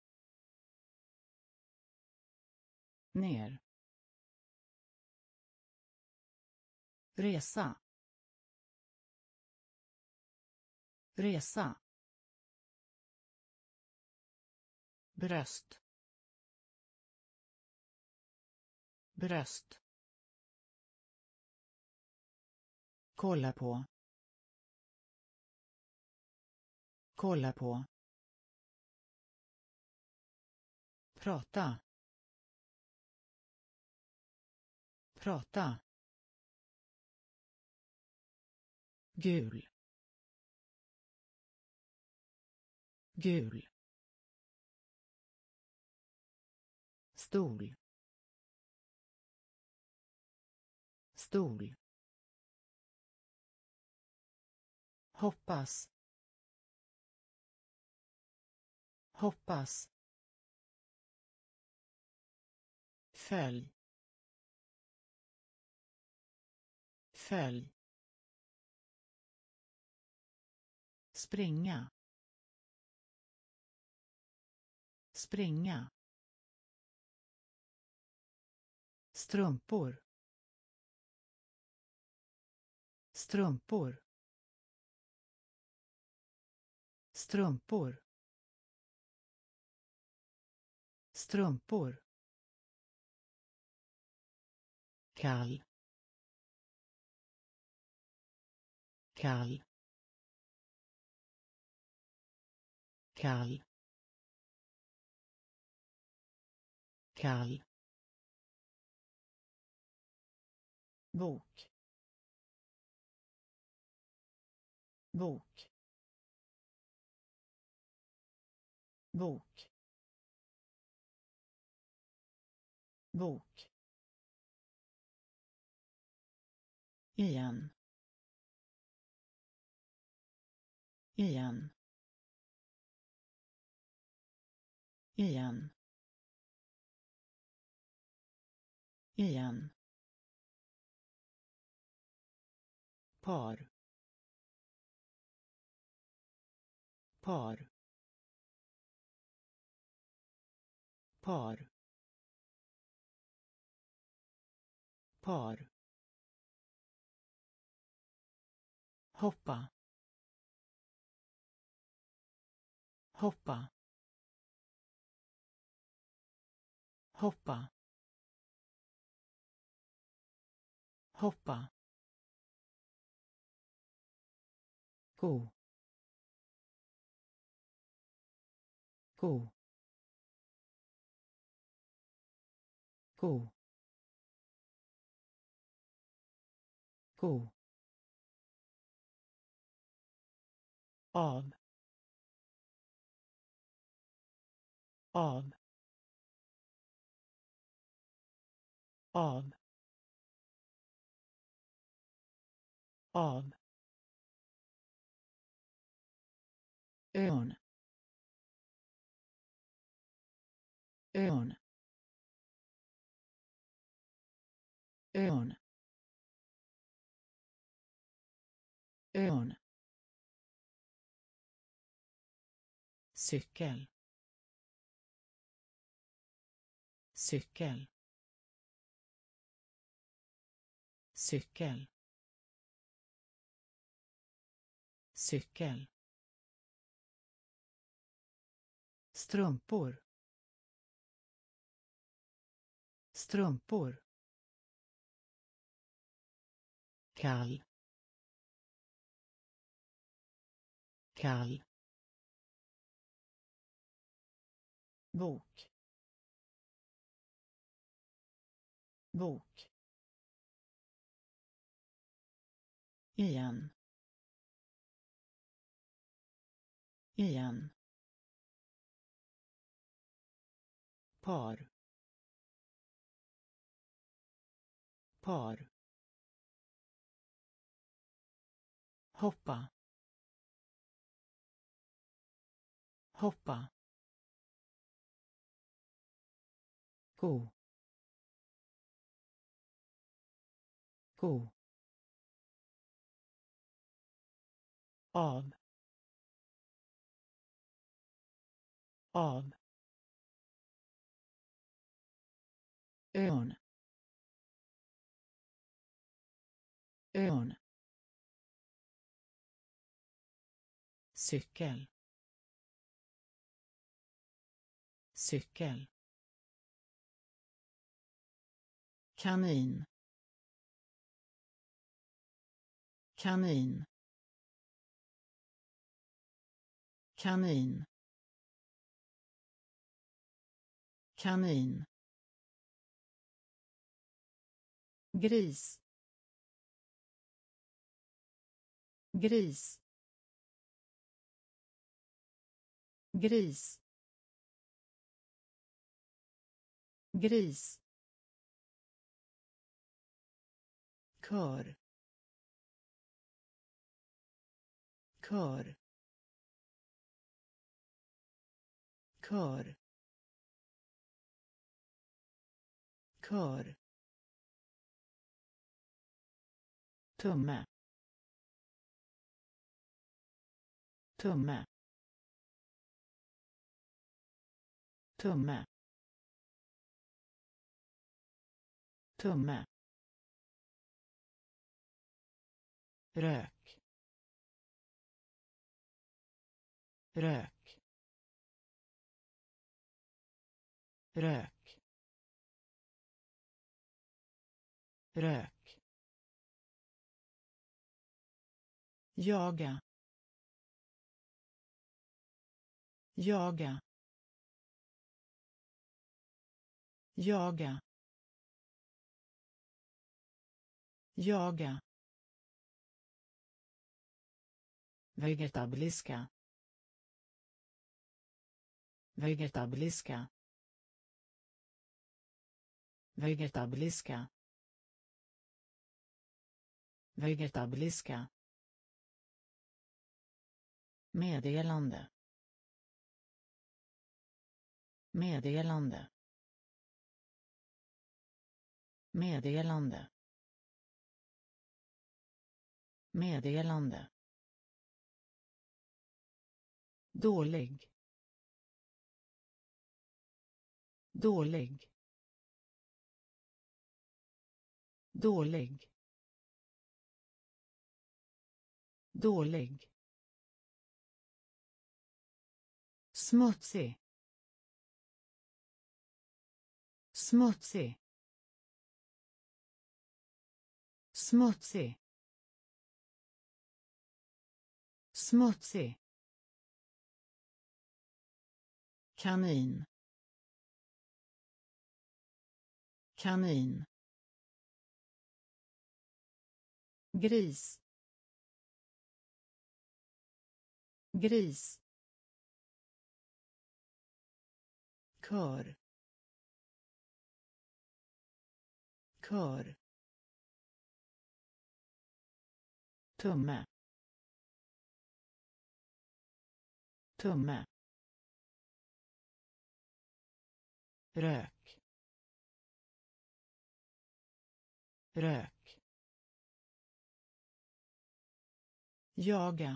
ner, resa, resa, bröst, bröst, kolla på, kolla på, prata, prata, gul, gul, stol, stol, hoppas, hoppas, följ, följ, springa, springa, strumpor, strumpor, strumpor, strumpor, kall, kall, kall, kall, bok, bok, bok, bok, igen, igen, igen, igen, par, par, par, par, hoppa, hoppa, hoppa, hoppa, gå, gå, gå, gå, av, av, av, av, örn, örn, örn, örn, cykel, cykel, cykel, cykel, strumpor, strumpor, kall, kall, bok, bok, igen, igen, par, par, hoppa, hoppa, gå, gå, av, av, örn, örn, cykel, cykel, kanin, kanin, kanin, kanin, gris, gris, gris, gris, kör, kör, kör, kör, tumme, tumme, tumme, tumme, rök, rök, rök, rök, jaga, jaga, jaga, jaga, vegetabiliska, vegetabiliska, vegetabiliska, vegetabiliska, meddelande, meddelande, meddelande, meddelande, dålig, dålig, dålig, dålig, smutsig, smutsig, smutsig, smutsig, kanin, kanin, gris, gris, kör, kör, tumme, tumme, rök, rök, jaga,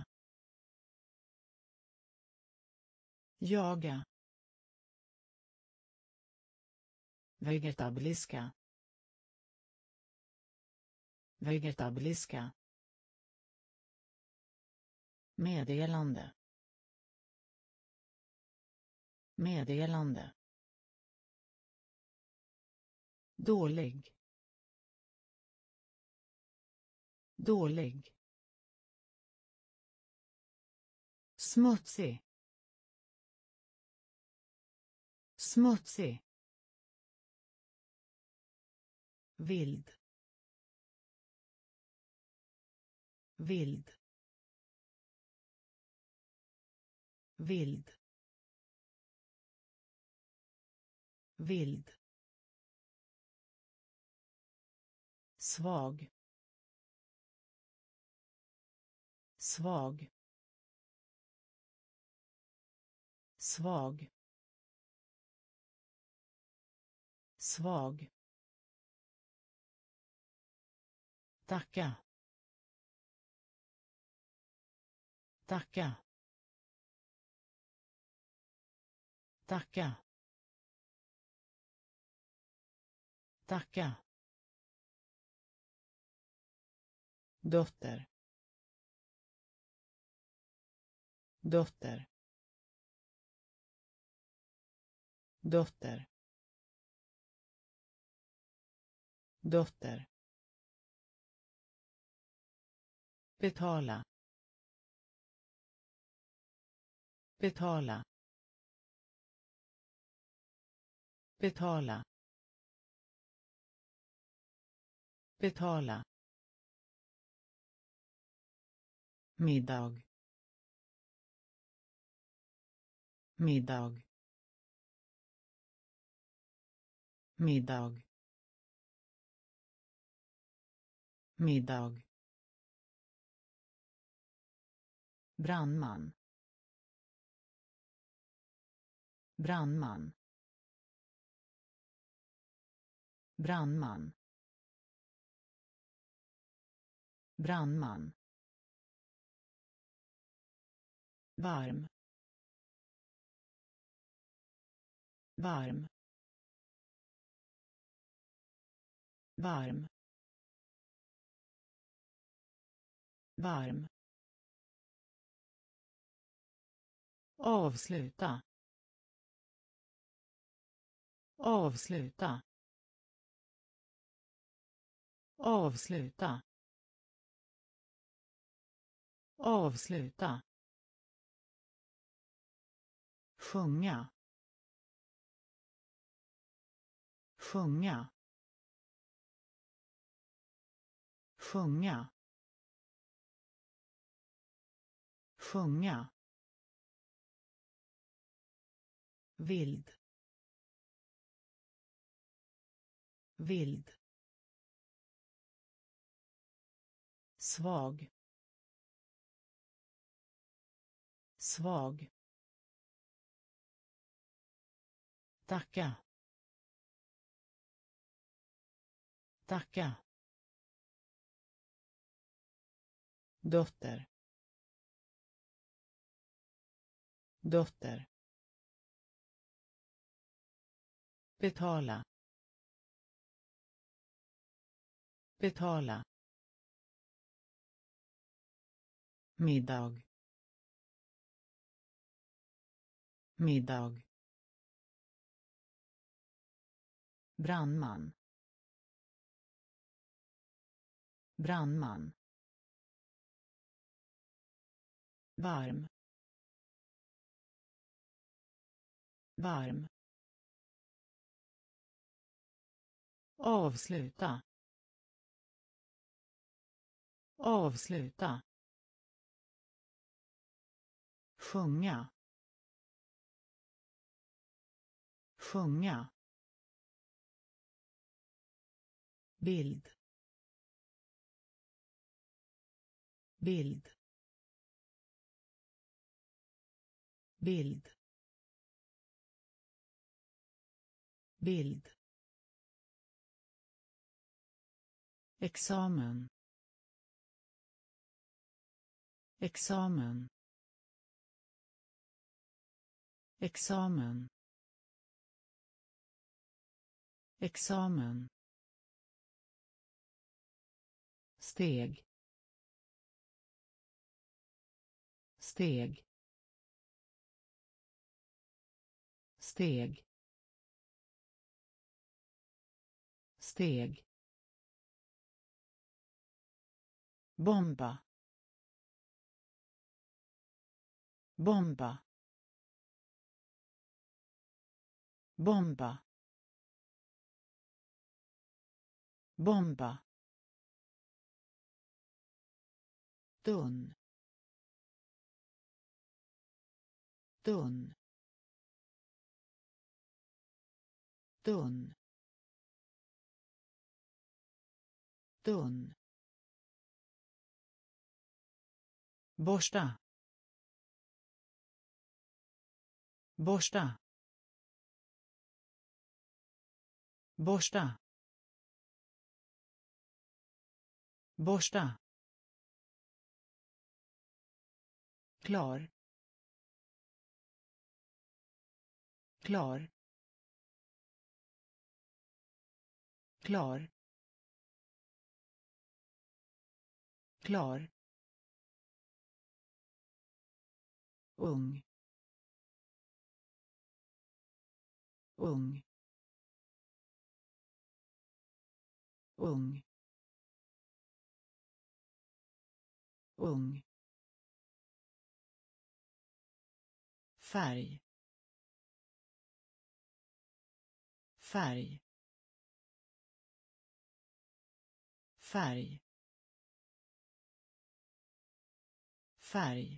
jaga, vegetabiliska, vegetabiliska, meddelande, meddelande, dålig, dålig, smutsig, smutsig, vild, vild, vild, vild, svag, svag, svag, svag, tacka, tacka, tacka, tacka, dotter, dotter, dotter, dotter, betala, betala, betala, betala, middag, middag, middag, middag, brandman, brandman, brandman, brandman, varm, varm, varm, varm, avsluta, avsluta, avsluta, avsluta, sjunga, sjunga, sjunga, sjunga, vild, vild, svag, svag, tacka, tacka, dotter, dotter, betala, betala, middag, middag, brandman, brandman, varm, varm, avsluta, avsluta, sjunga, sjunga, bild, bild, bild, bild, examen, examen, examen, examen, steg, steg, steg, steg, bomba, bomba, bomba, bomba, tunn, tunn, tunn, tunn, borsta, borsta, borsta, borsta, klar, klar, klar, klar, ung, ung, ung, ung, färg, färg, färg, färg,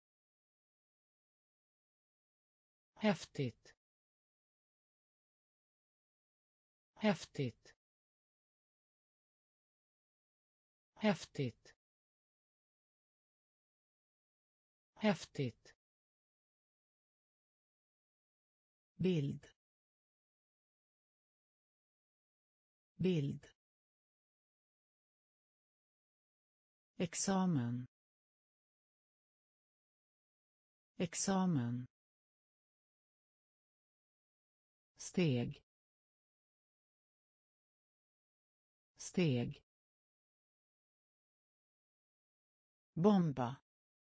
häftigt, häftigt, häftigt, häftigt, bild, bild, examen, examen, steg, steg, bomba,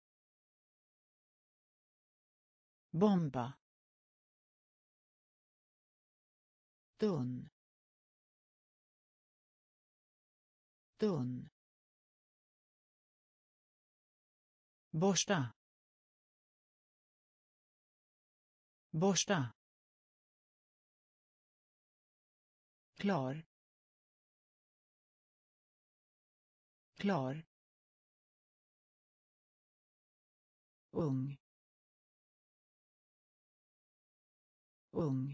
bomba, tunn, tunn, borsta, borsta, klar, klar, ung, ung,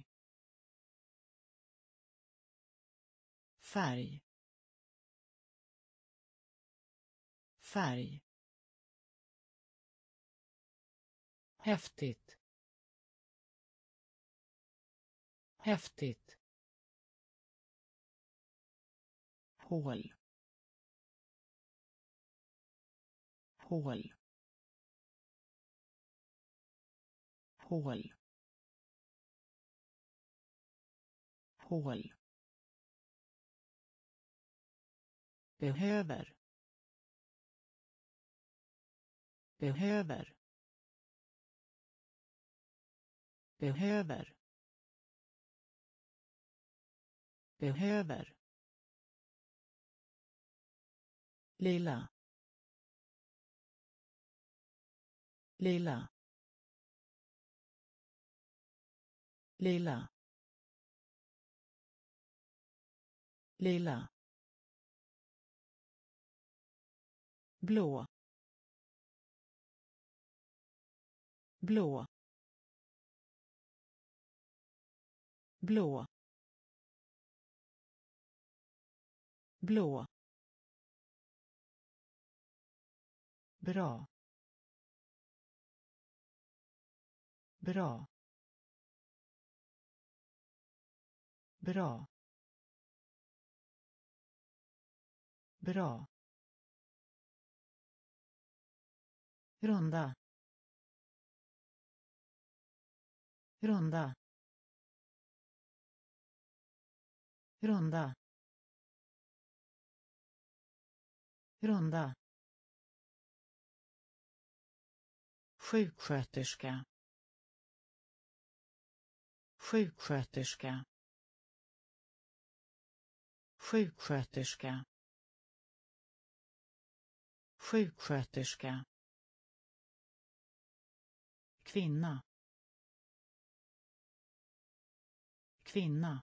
färg, färg, häftigt, häftigt, hål, hål, hål, hål, behöver, behöver, behöver, behöver, lilla, lilla, lilla, lilla, blå, blå, blå, blå, bra, bra, bra, bra, runda, runda, runda, runda, sjuksköterska, sjuksköterska, sjuksköterska, sjuksköterska, kvinna, kvinna,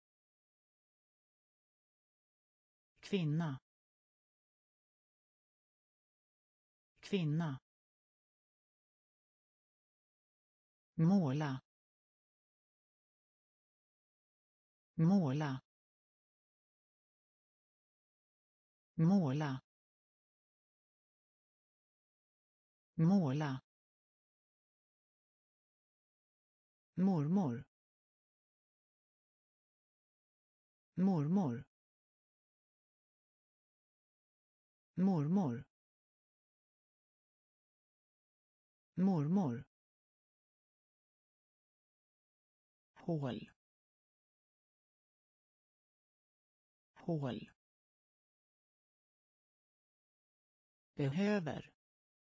kvinna, kvinna, måla, måla, måla, måla, mormor, mormor, mormor, mormor, hål, hål, behöver,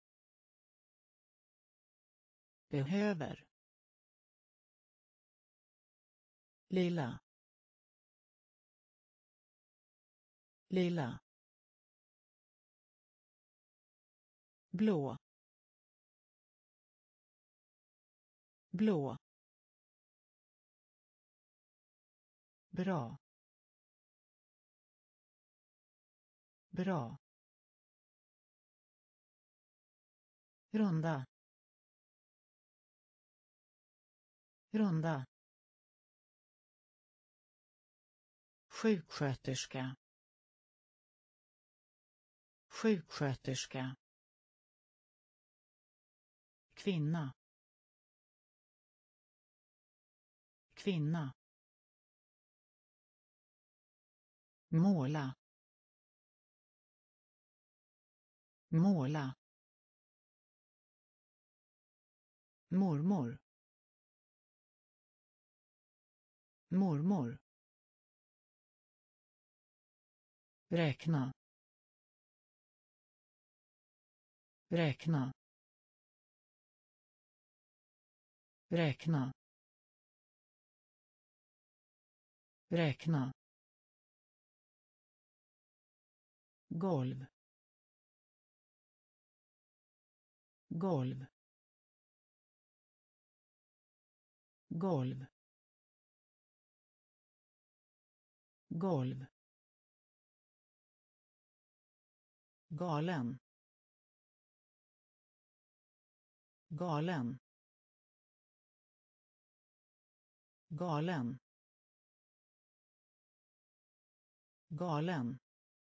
behöver, lilla, lilla, blå, blå, bra, bra, runda, runda, sjuksköterska, sjuksköterska, kvinna, kvinna, måla, måla, mormor, mormor, räkna, räkna, räkna, räkna, golv, golv, golv, golv, galen, galen, galen, galen,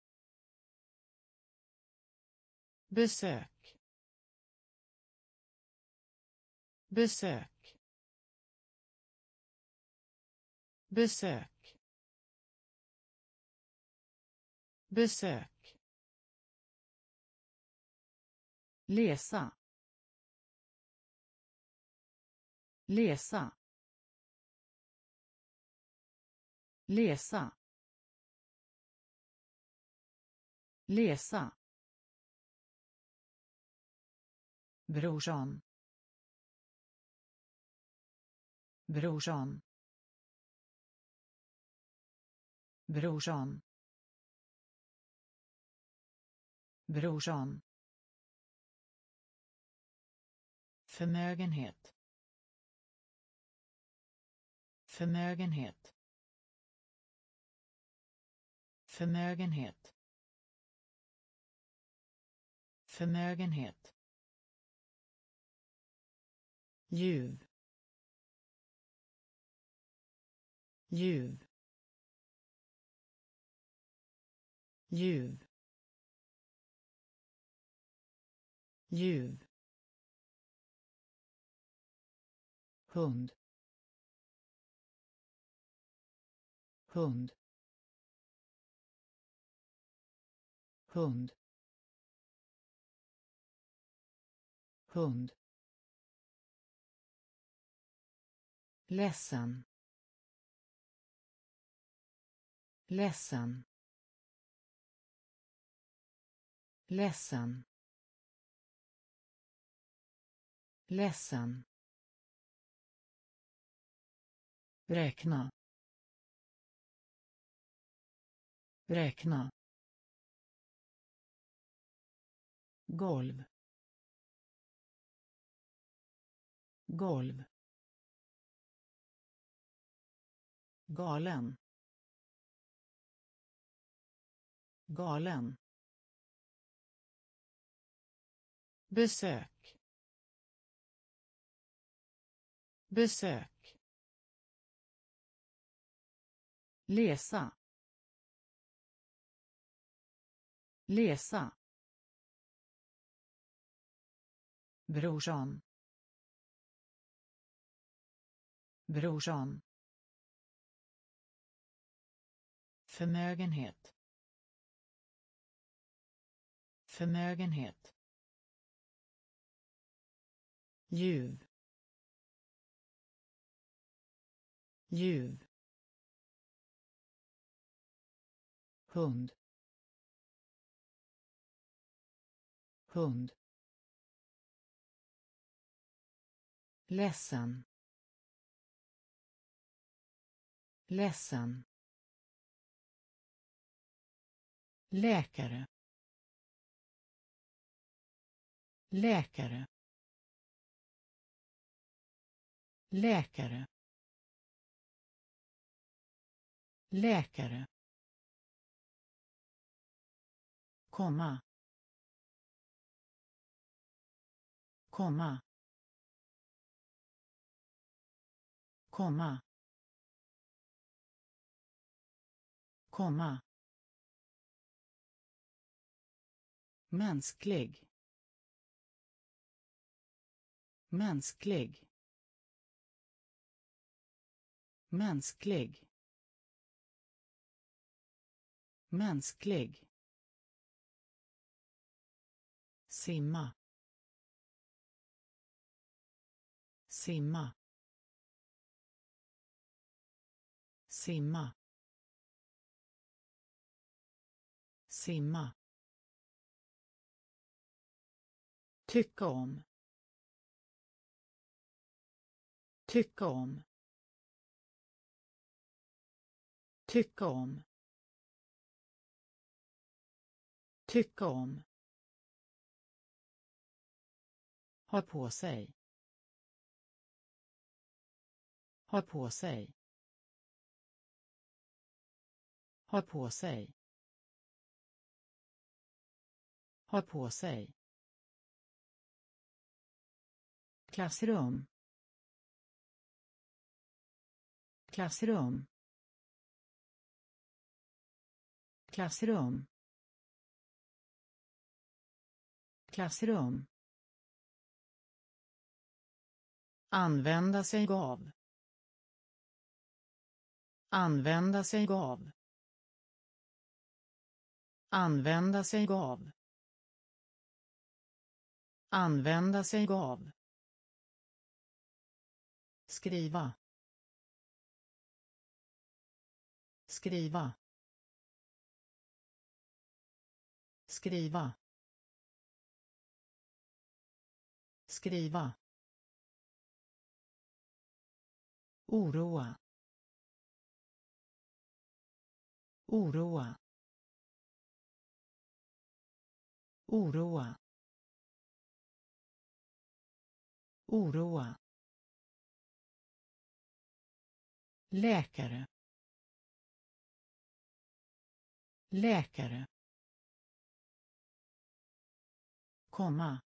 besök, besök, besök, besök, läsa, läsa, läsa, läsa, brorsan, brorsan, brorsan, brorsan, förmögenhet, förmögenhet, förmögenhet, förmögenhet, ljuv, ljuv, ljuv, ljuv, hund, hund, hund, hund, ledsen, ledsen, ledsen, ledsen, räkna, räkna, golv, golv, galen, galen, besök, besök, läsa, läsa, brorsan, brorsan, förmögenhet, förmögenhet, ljuv, ljuv, hund, hund, ledsen, ledsen, läkare, läkare, läkare, läkare, komma, komma, komma, komma, mänsklig, mänsklig, mänsklig, mänsklig, simma, simma, simma, simma, tycka om, tycka om, tycka om, tycka om, ha på sig, ha på sig, ha på sig, ha på sig, klassrum, klassrum, klassrum, klassrum, använda sig av, använda sig av, använda sig av, använda sig av, skriva, skriva, skriva, skriva, oroa, oroa, oroa, oroa, läkare, läkare, komma,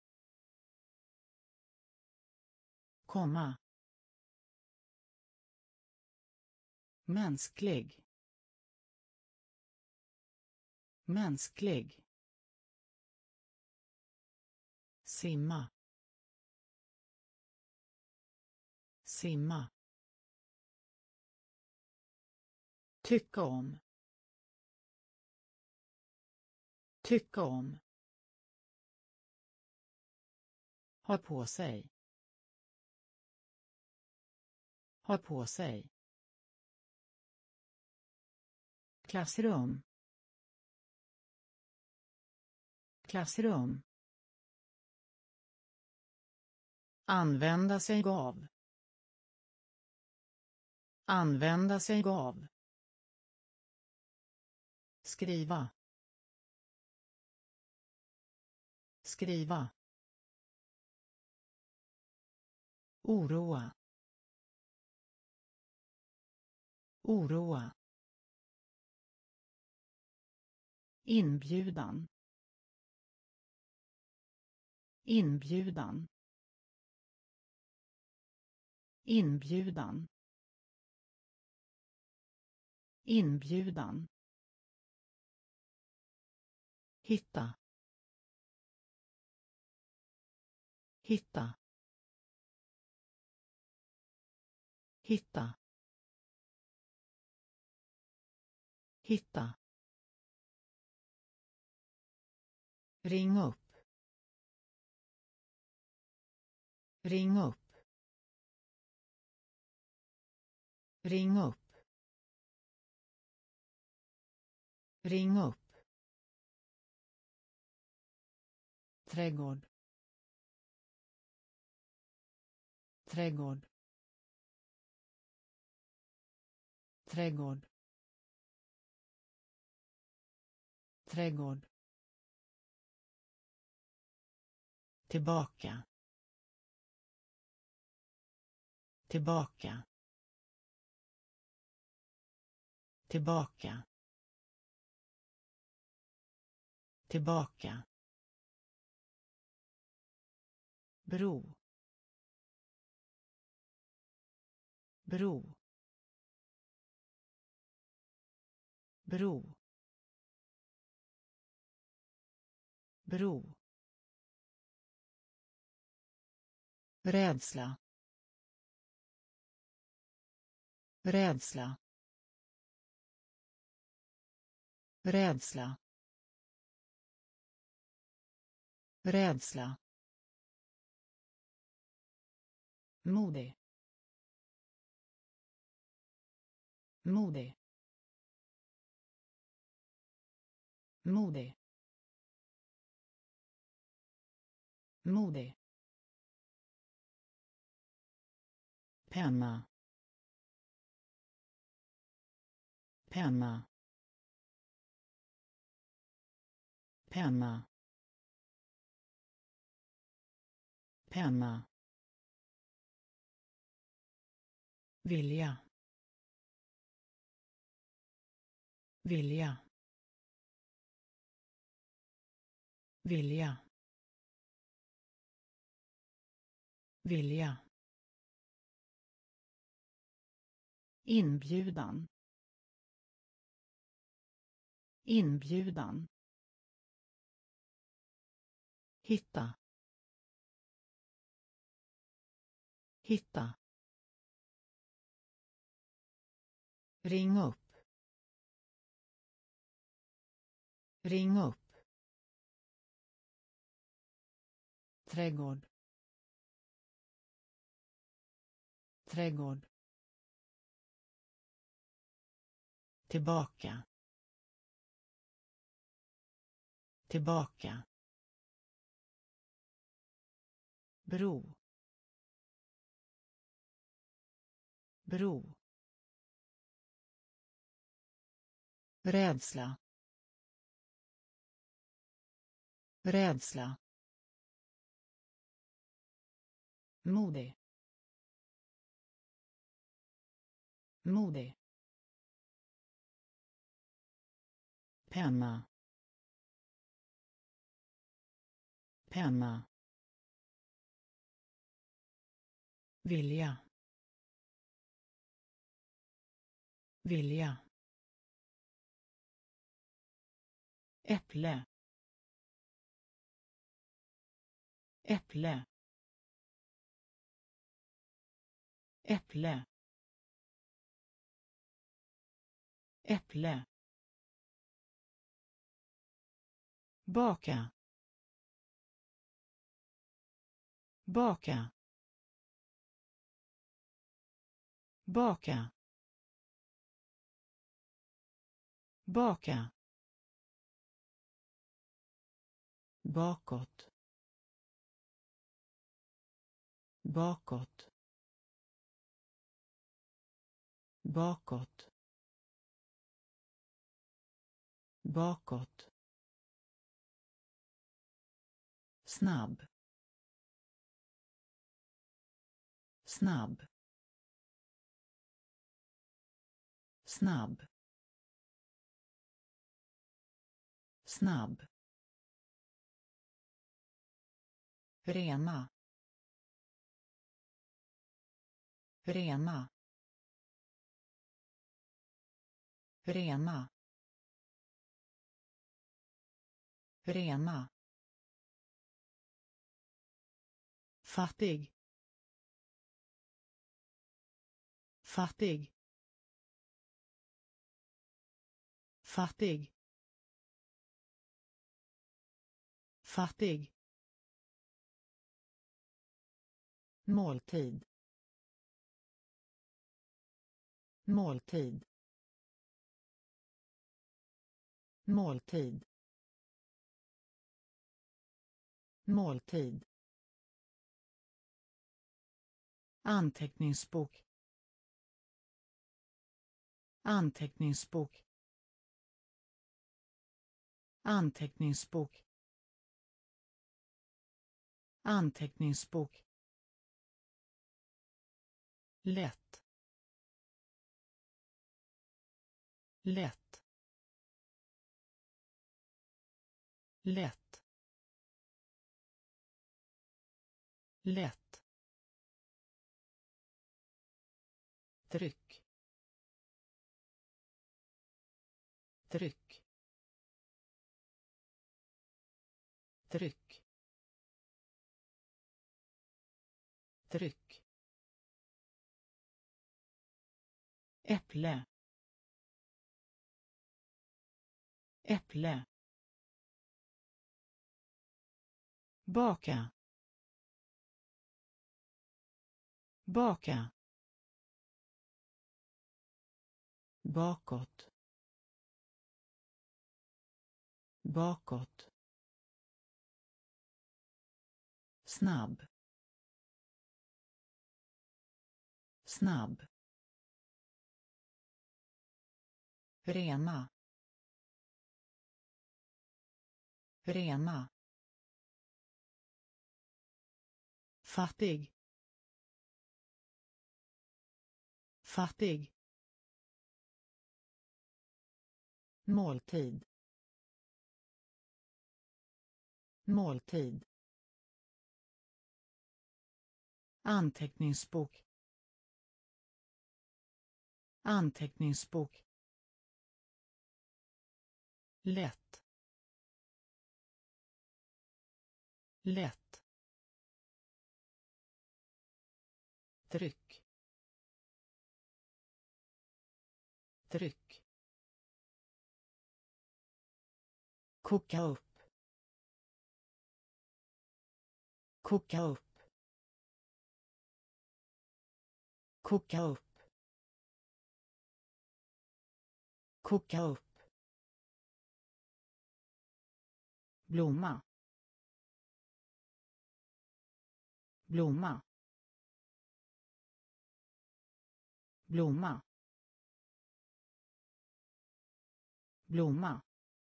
komma, mänsklig, mänsklig, simma, simma, tycka om, tycka om, ha på sig, ha på sig, klassrum, klassrum, använda sig av, använda sig av, skriva, skriva, oroa, oroa, inbjudan, inbjudan, inbjudan, inbjudan, hitta, hitta, hitta, hitta, ring upp, ring upp, ring upp, ring upp, trädgård, trädgård, trädgård, trädgård, tillbaka, tillbaka, tillbaka, tillbaka, bro, bro, bro, bro, rädsla, rädsla, rädsla, rädsla, modig, modig, modig, modig, penna, penna, penna, penna, vilja, vilja, vilja, vilja, inbjudan, inbjudan, hitta, hitta, ring upp, ring upp, trädgård, trädgård, tillbaka, tillbaka, bro, bro, rädsla, rädsla, modig, modig, penna, penna, vilja, vilja, äpple, äpple, äpple, äpple, baka, baka, baka, baka, bakåt, bakåt, bakåt, bakåt, snabb, snabb, snabb, snabb, rena, rena, rena, rena, fattig, fattig, fattig, fattig, måltid, måltid, måltid, måltid, anteckningsbok, anteckningsbok, anteckningsbok, anteckningsbok, lätt, lätt, lätt, lätt, tryck, tryck, tryck, tryck, äpple, äpple, baka, baka, bakåt, bakåt, snabb, snabb, rena, rena, fattig, fattig, måltid, måltid, anteckningsbok, anteckningsbok, lätt, lätt, tryck, tryck, koka upp, koka upp, koka upp, koka upp, blomma, blomma, blomma, blomma,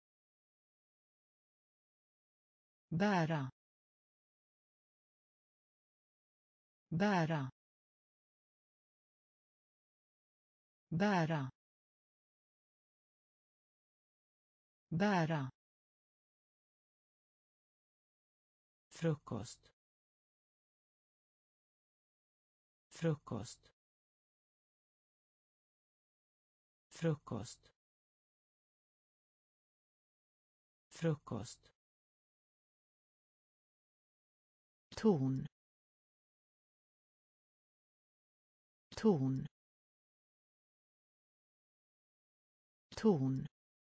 bära, bära, bära, bära, frukost, frukost, frukost, frukost, ton, ton, ton,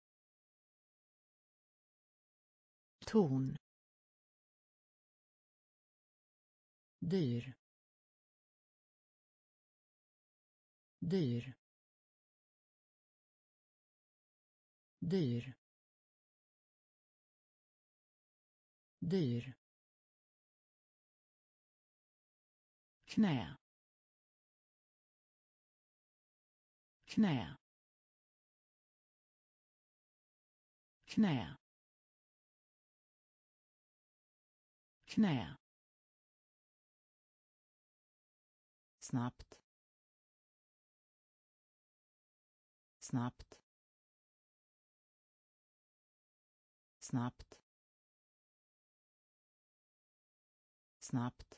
ton, dyr, dyr, dyr, dyr, knä, knä, knä, knä, snabbt, snabbt, snabbt, snabbt,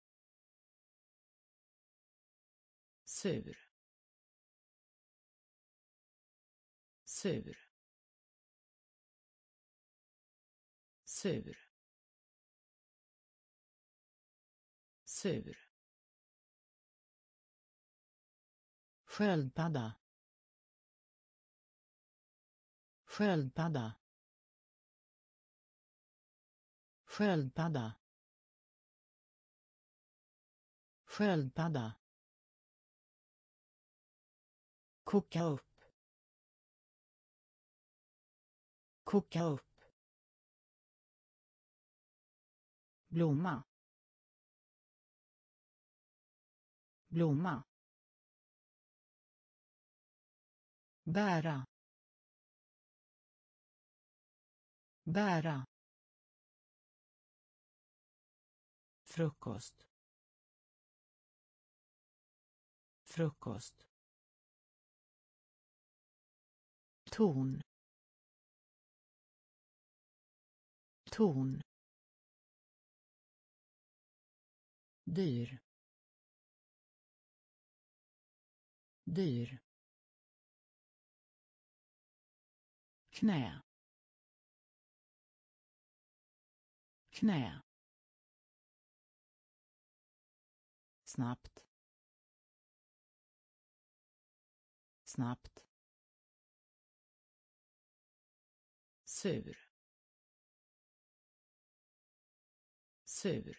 sur, sur, sur, sur, sköldpadda, sköldpadda, sköldpadda, sköldpadda, koka upp, koka upp, blomma, blomma, bära, bära, frukost, frukost, ton, ton, dyr, dyr, knä, knä, snabbt, snabbt, sur, sur,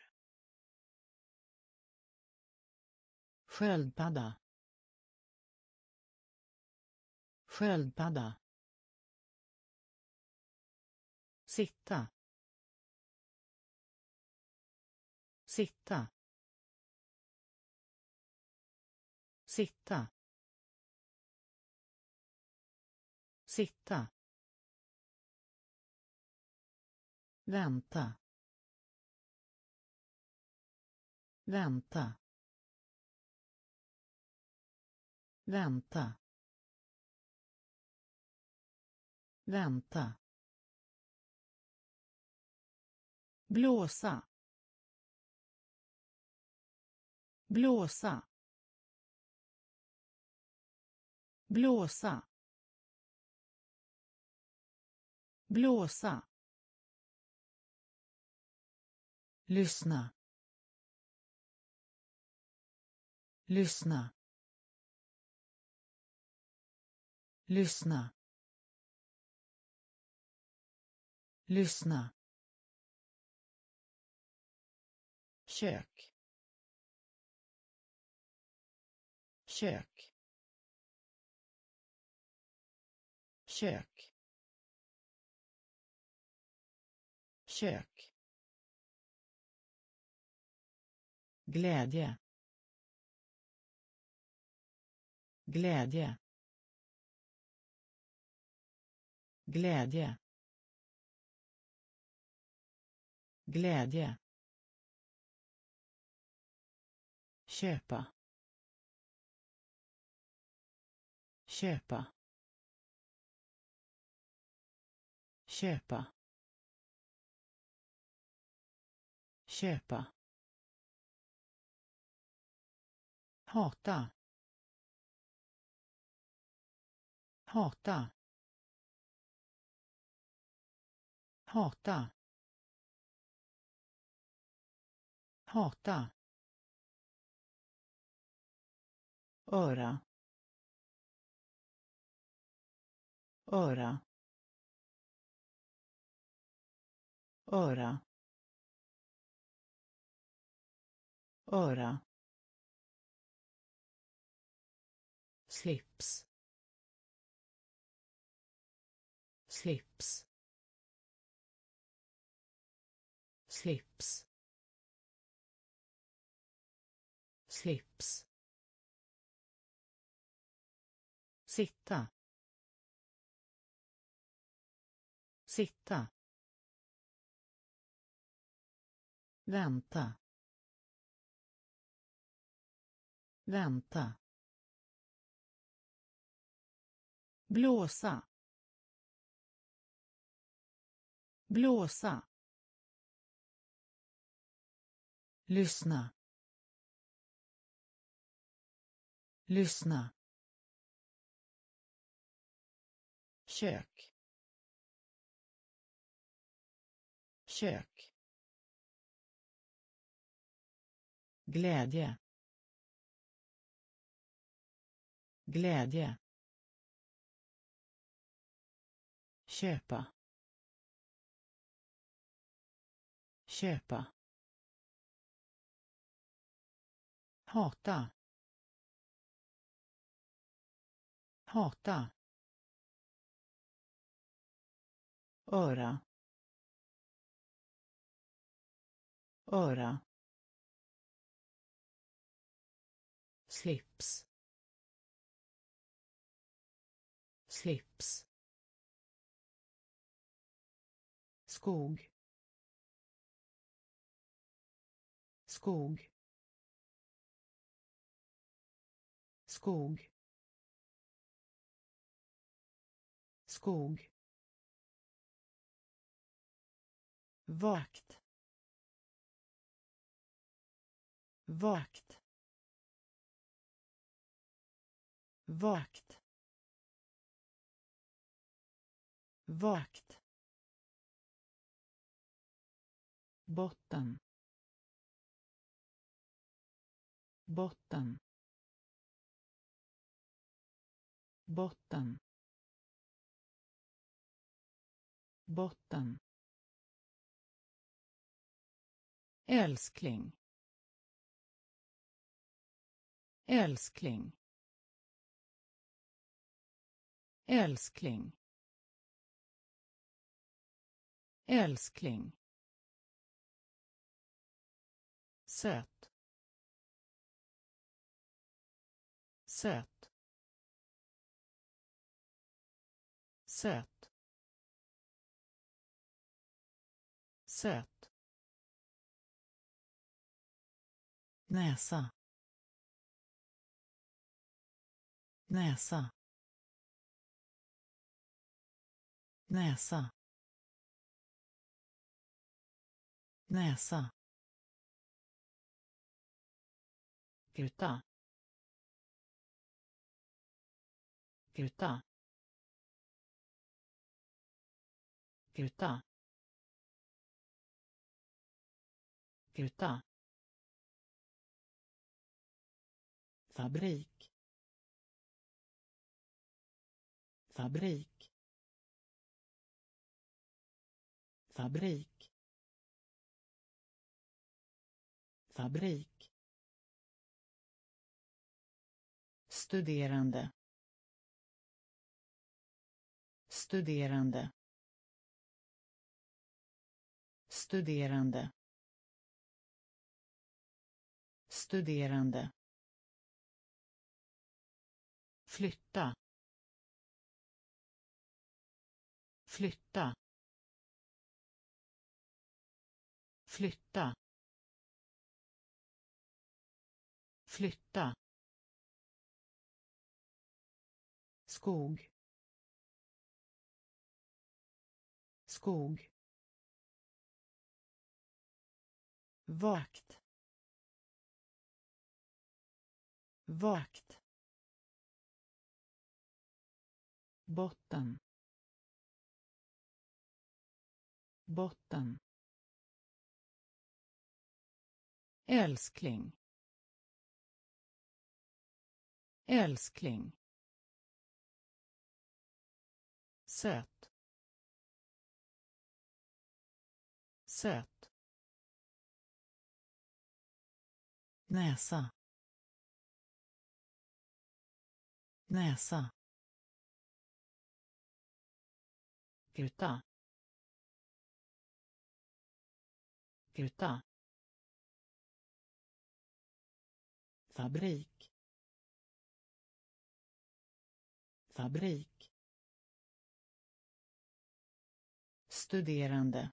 sköldpadda, sköldpadda, sitta, sitta, sitta, sitta, vänta, vänta, vänta, vänta, blåsa, blåsa, blåsa, blåsa, lyssna, lyssna, lyssna, lyssna, kök, kök, kök, kök, glädje, glädje, glädje, glädje, köpa, köpa, köpa, köpa, hata, hata, hata, hata, öra, öra, öra, öra, slips, slips, slips, slips, sitta, sitta, vänta, vänta, blåsa, blåsa, lyssna, lyssna, kök, kök, glädje, glädje, köpa, köpa, hata, hata, öra, öra, slips, slips, skog, skog, skog, skog, vakt, vakt, vakt, vakt, botten, botten, botten, botten, älskling, älskling, älskling, älskling, söt, söt, söt, söt, näsa, näsa, näsa, näsa, kruta, kruta, kruta, kruta, fabrik, fabrik, fabrik, fabrik, studerande, studerande, studerande, studerande, flytta, flytta, flytta, flytta, skog, skog, vakt, vakt, botten, botten, älskling, älskling, söt, söt, näsa, näsa, kruta, kruta, fabrik, fabrik, studerande,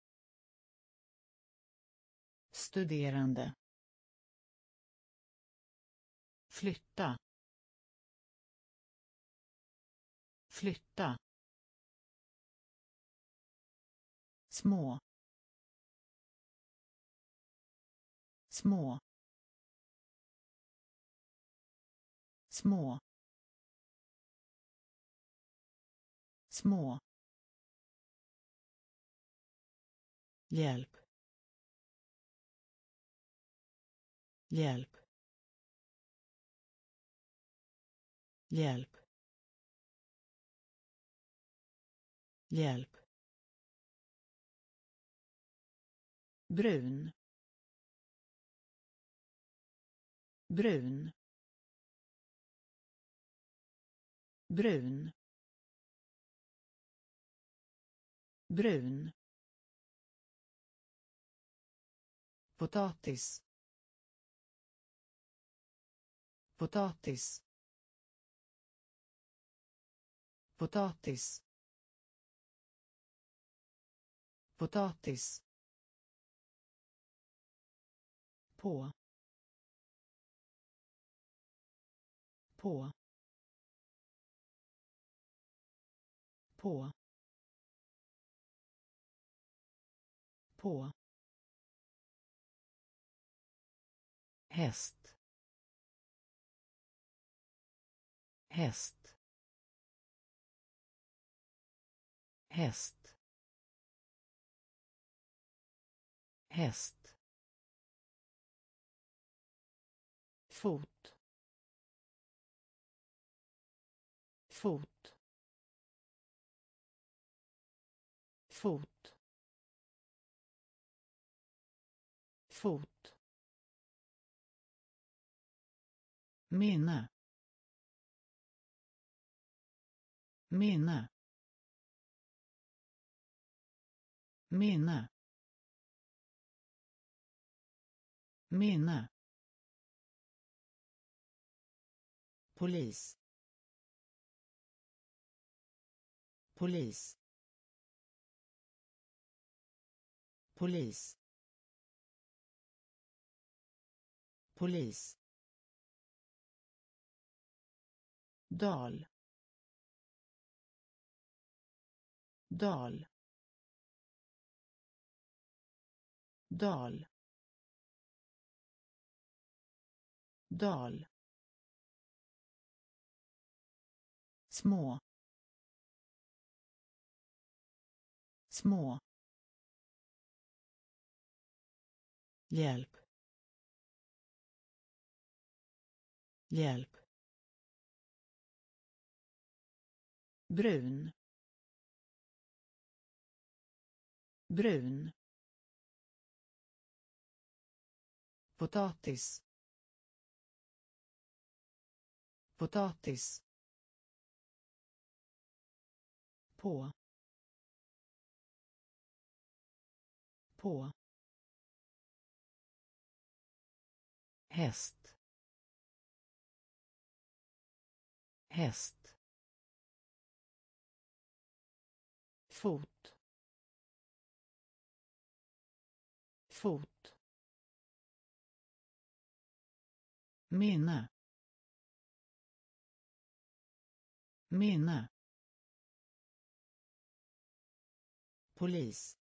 studerande, flytta, flytta, små, små, små, små, hjälp, hjälp, hjälp, hjälp, brun, brun, brun, brun, potatis, potatis, potatis, potatis, på, på, på, på, häst, häst, häst, häst, fot, fot, fot, fot, minne, minne, minne, minne, polis, polis, polis, polis, dal, dal, dal, dal, små, små, hjälp, hjälp, brun, brun, potatis, potatis, på, på, häst, häst, fot, fot, minne, minne, polis,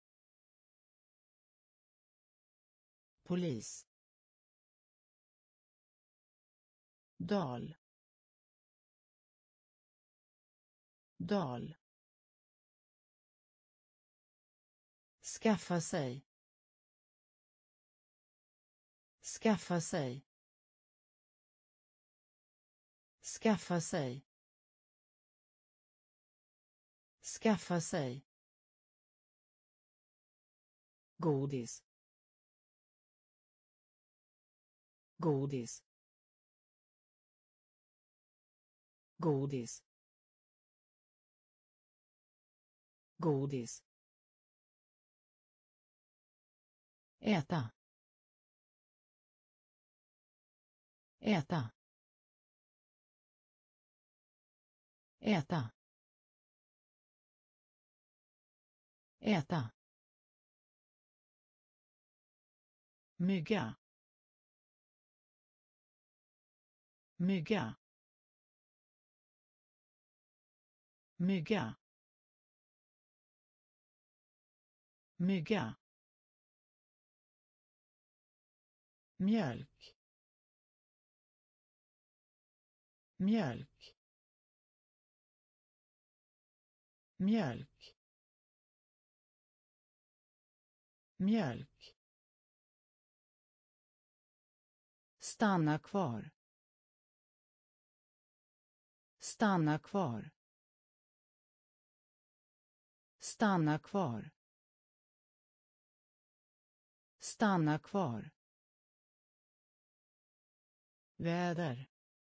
polis, dal, dal, skaffa sig, skaffa sig, skaffa sig, skaffa sig, godis, godis, godis, godis, äta, äta, äta, äta, mygga, mygga, mygga, mygga, mjölk, mjölk, mjölk, mjölk, stanna kvar, stanna kvar, stanna kvar, stanna kvar, väder,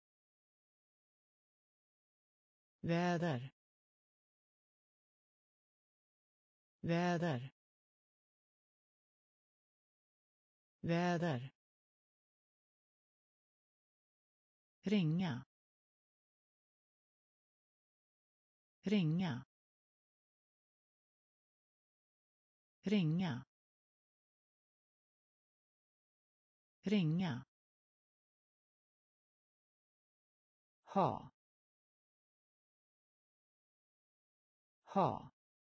väder, väder, väder, ringa, ringa, ringa, ringa, ha, ha,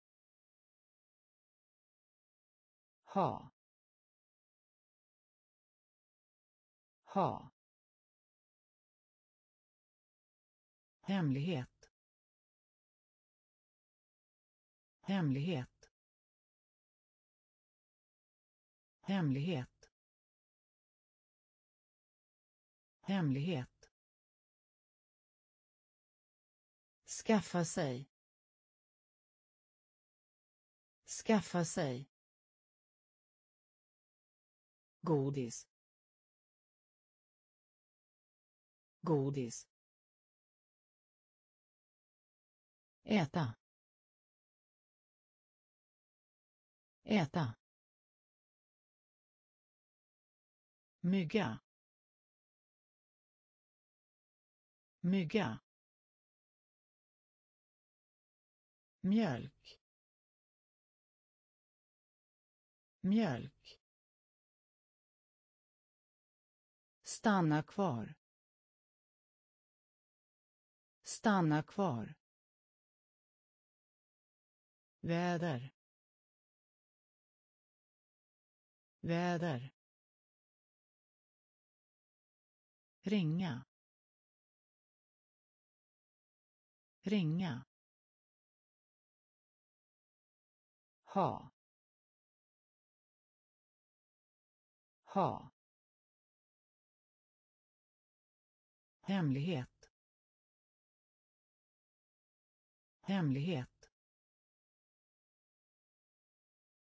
ha, ha, hemlighet, hemlighet, hemlighet, hemlighet, skaffa sig, skaffa sig, godis, godis, äta, Äta. Mygga. Mygga. Mjölk. Mjölk. Stanna kvar. Stanna kvar. Väder. Väder. Ringa. Ringa. Ha. Ha. Hemlighet. Hemlighet.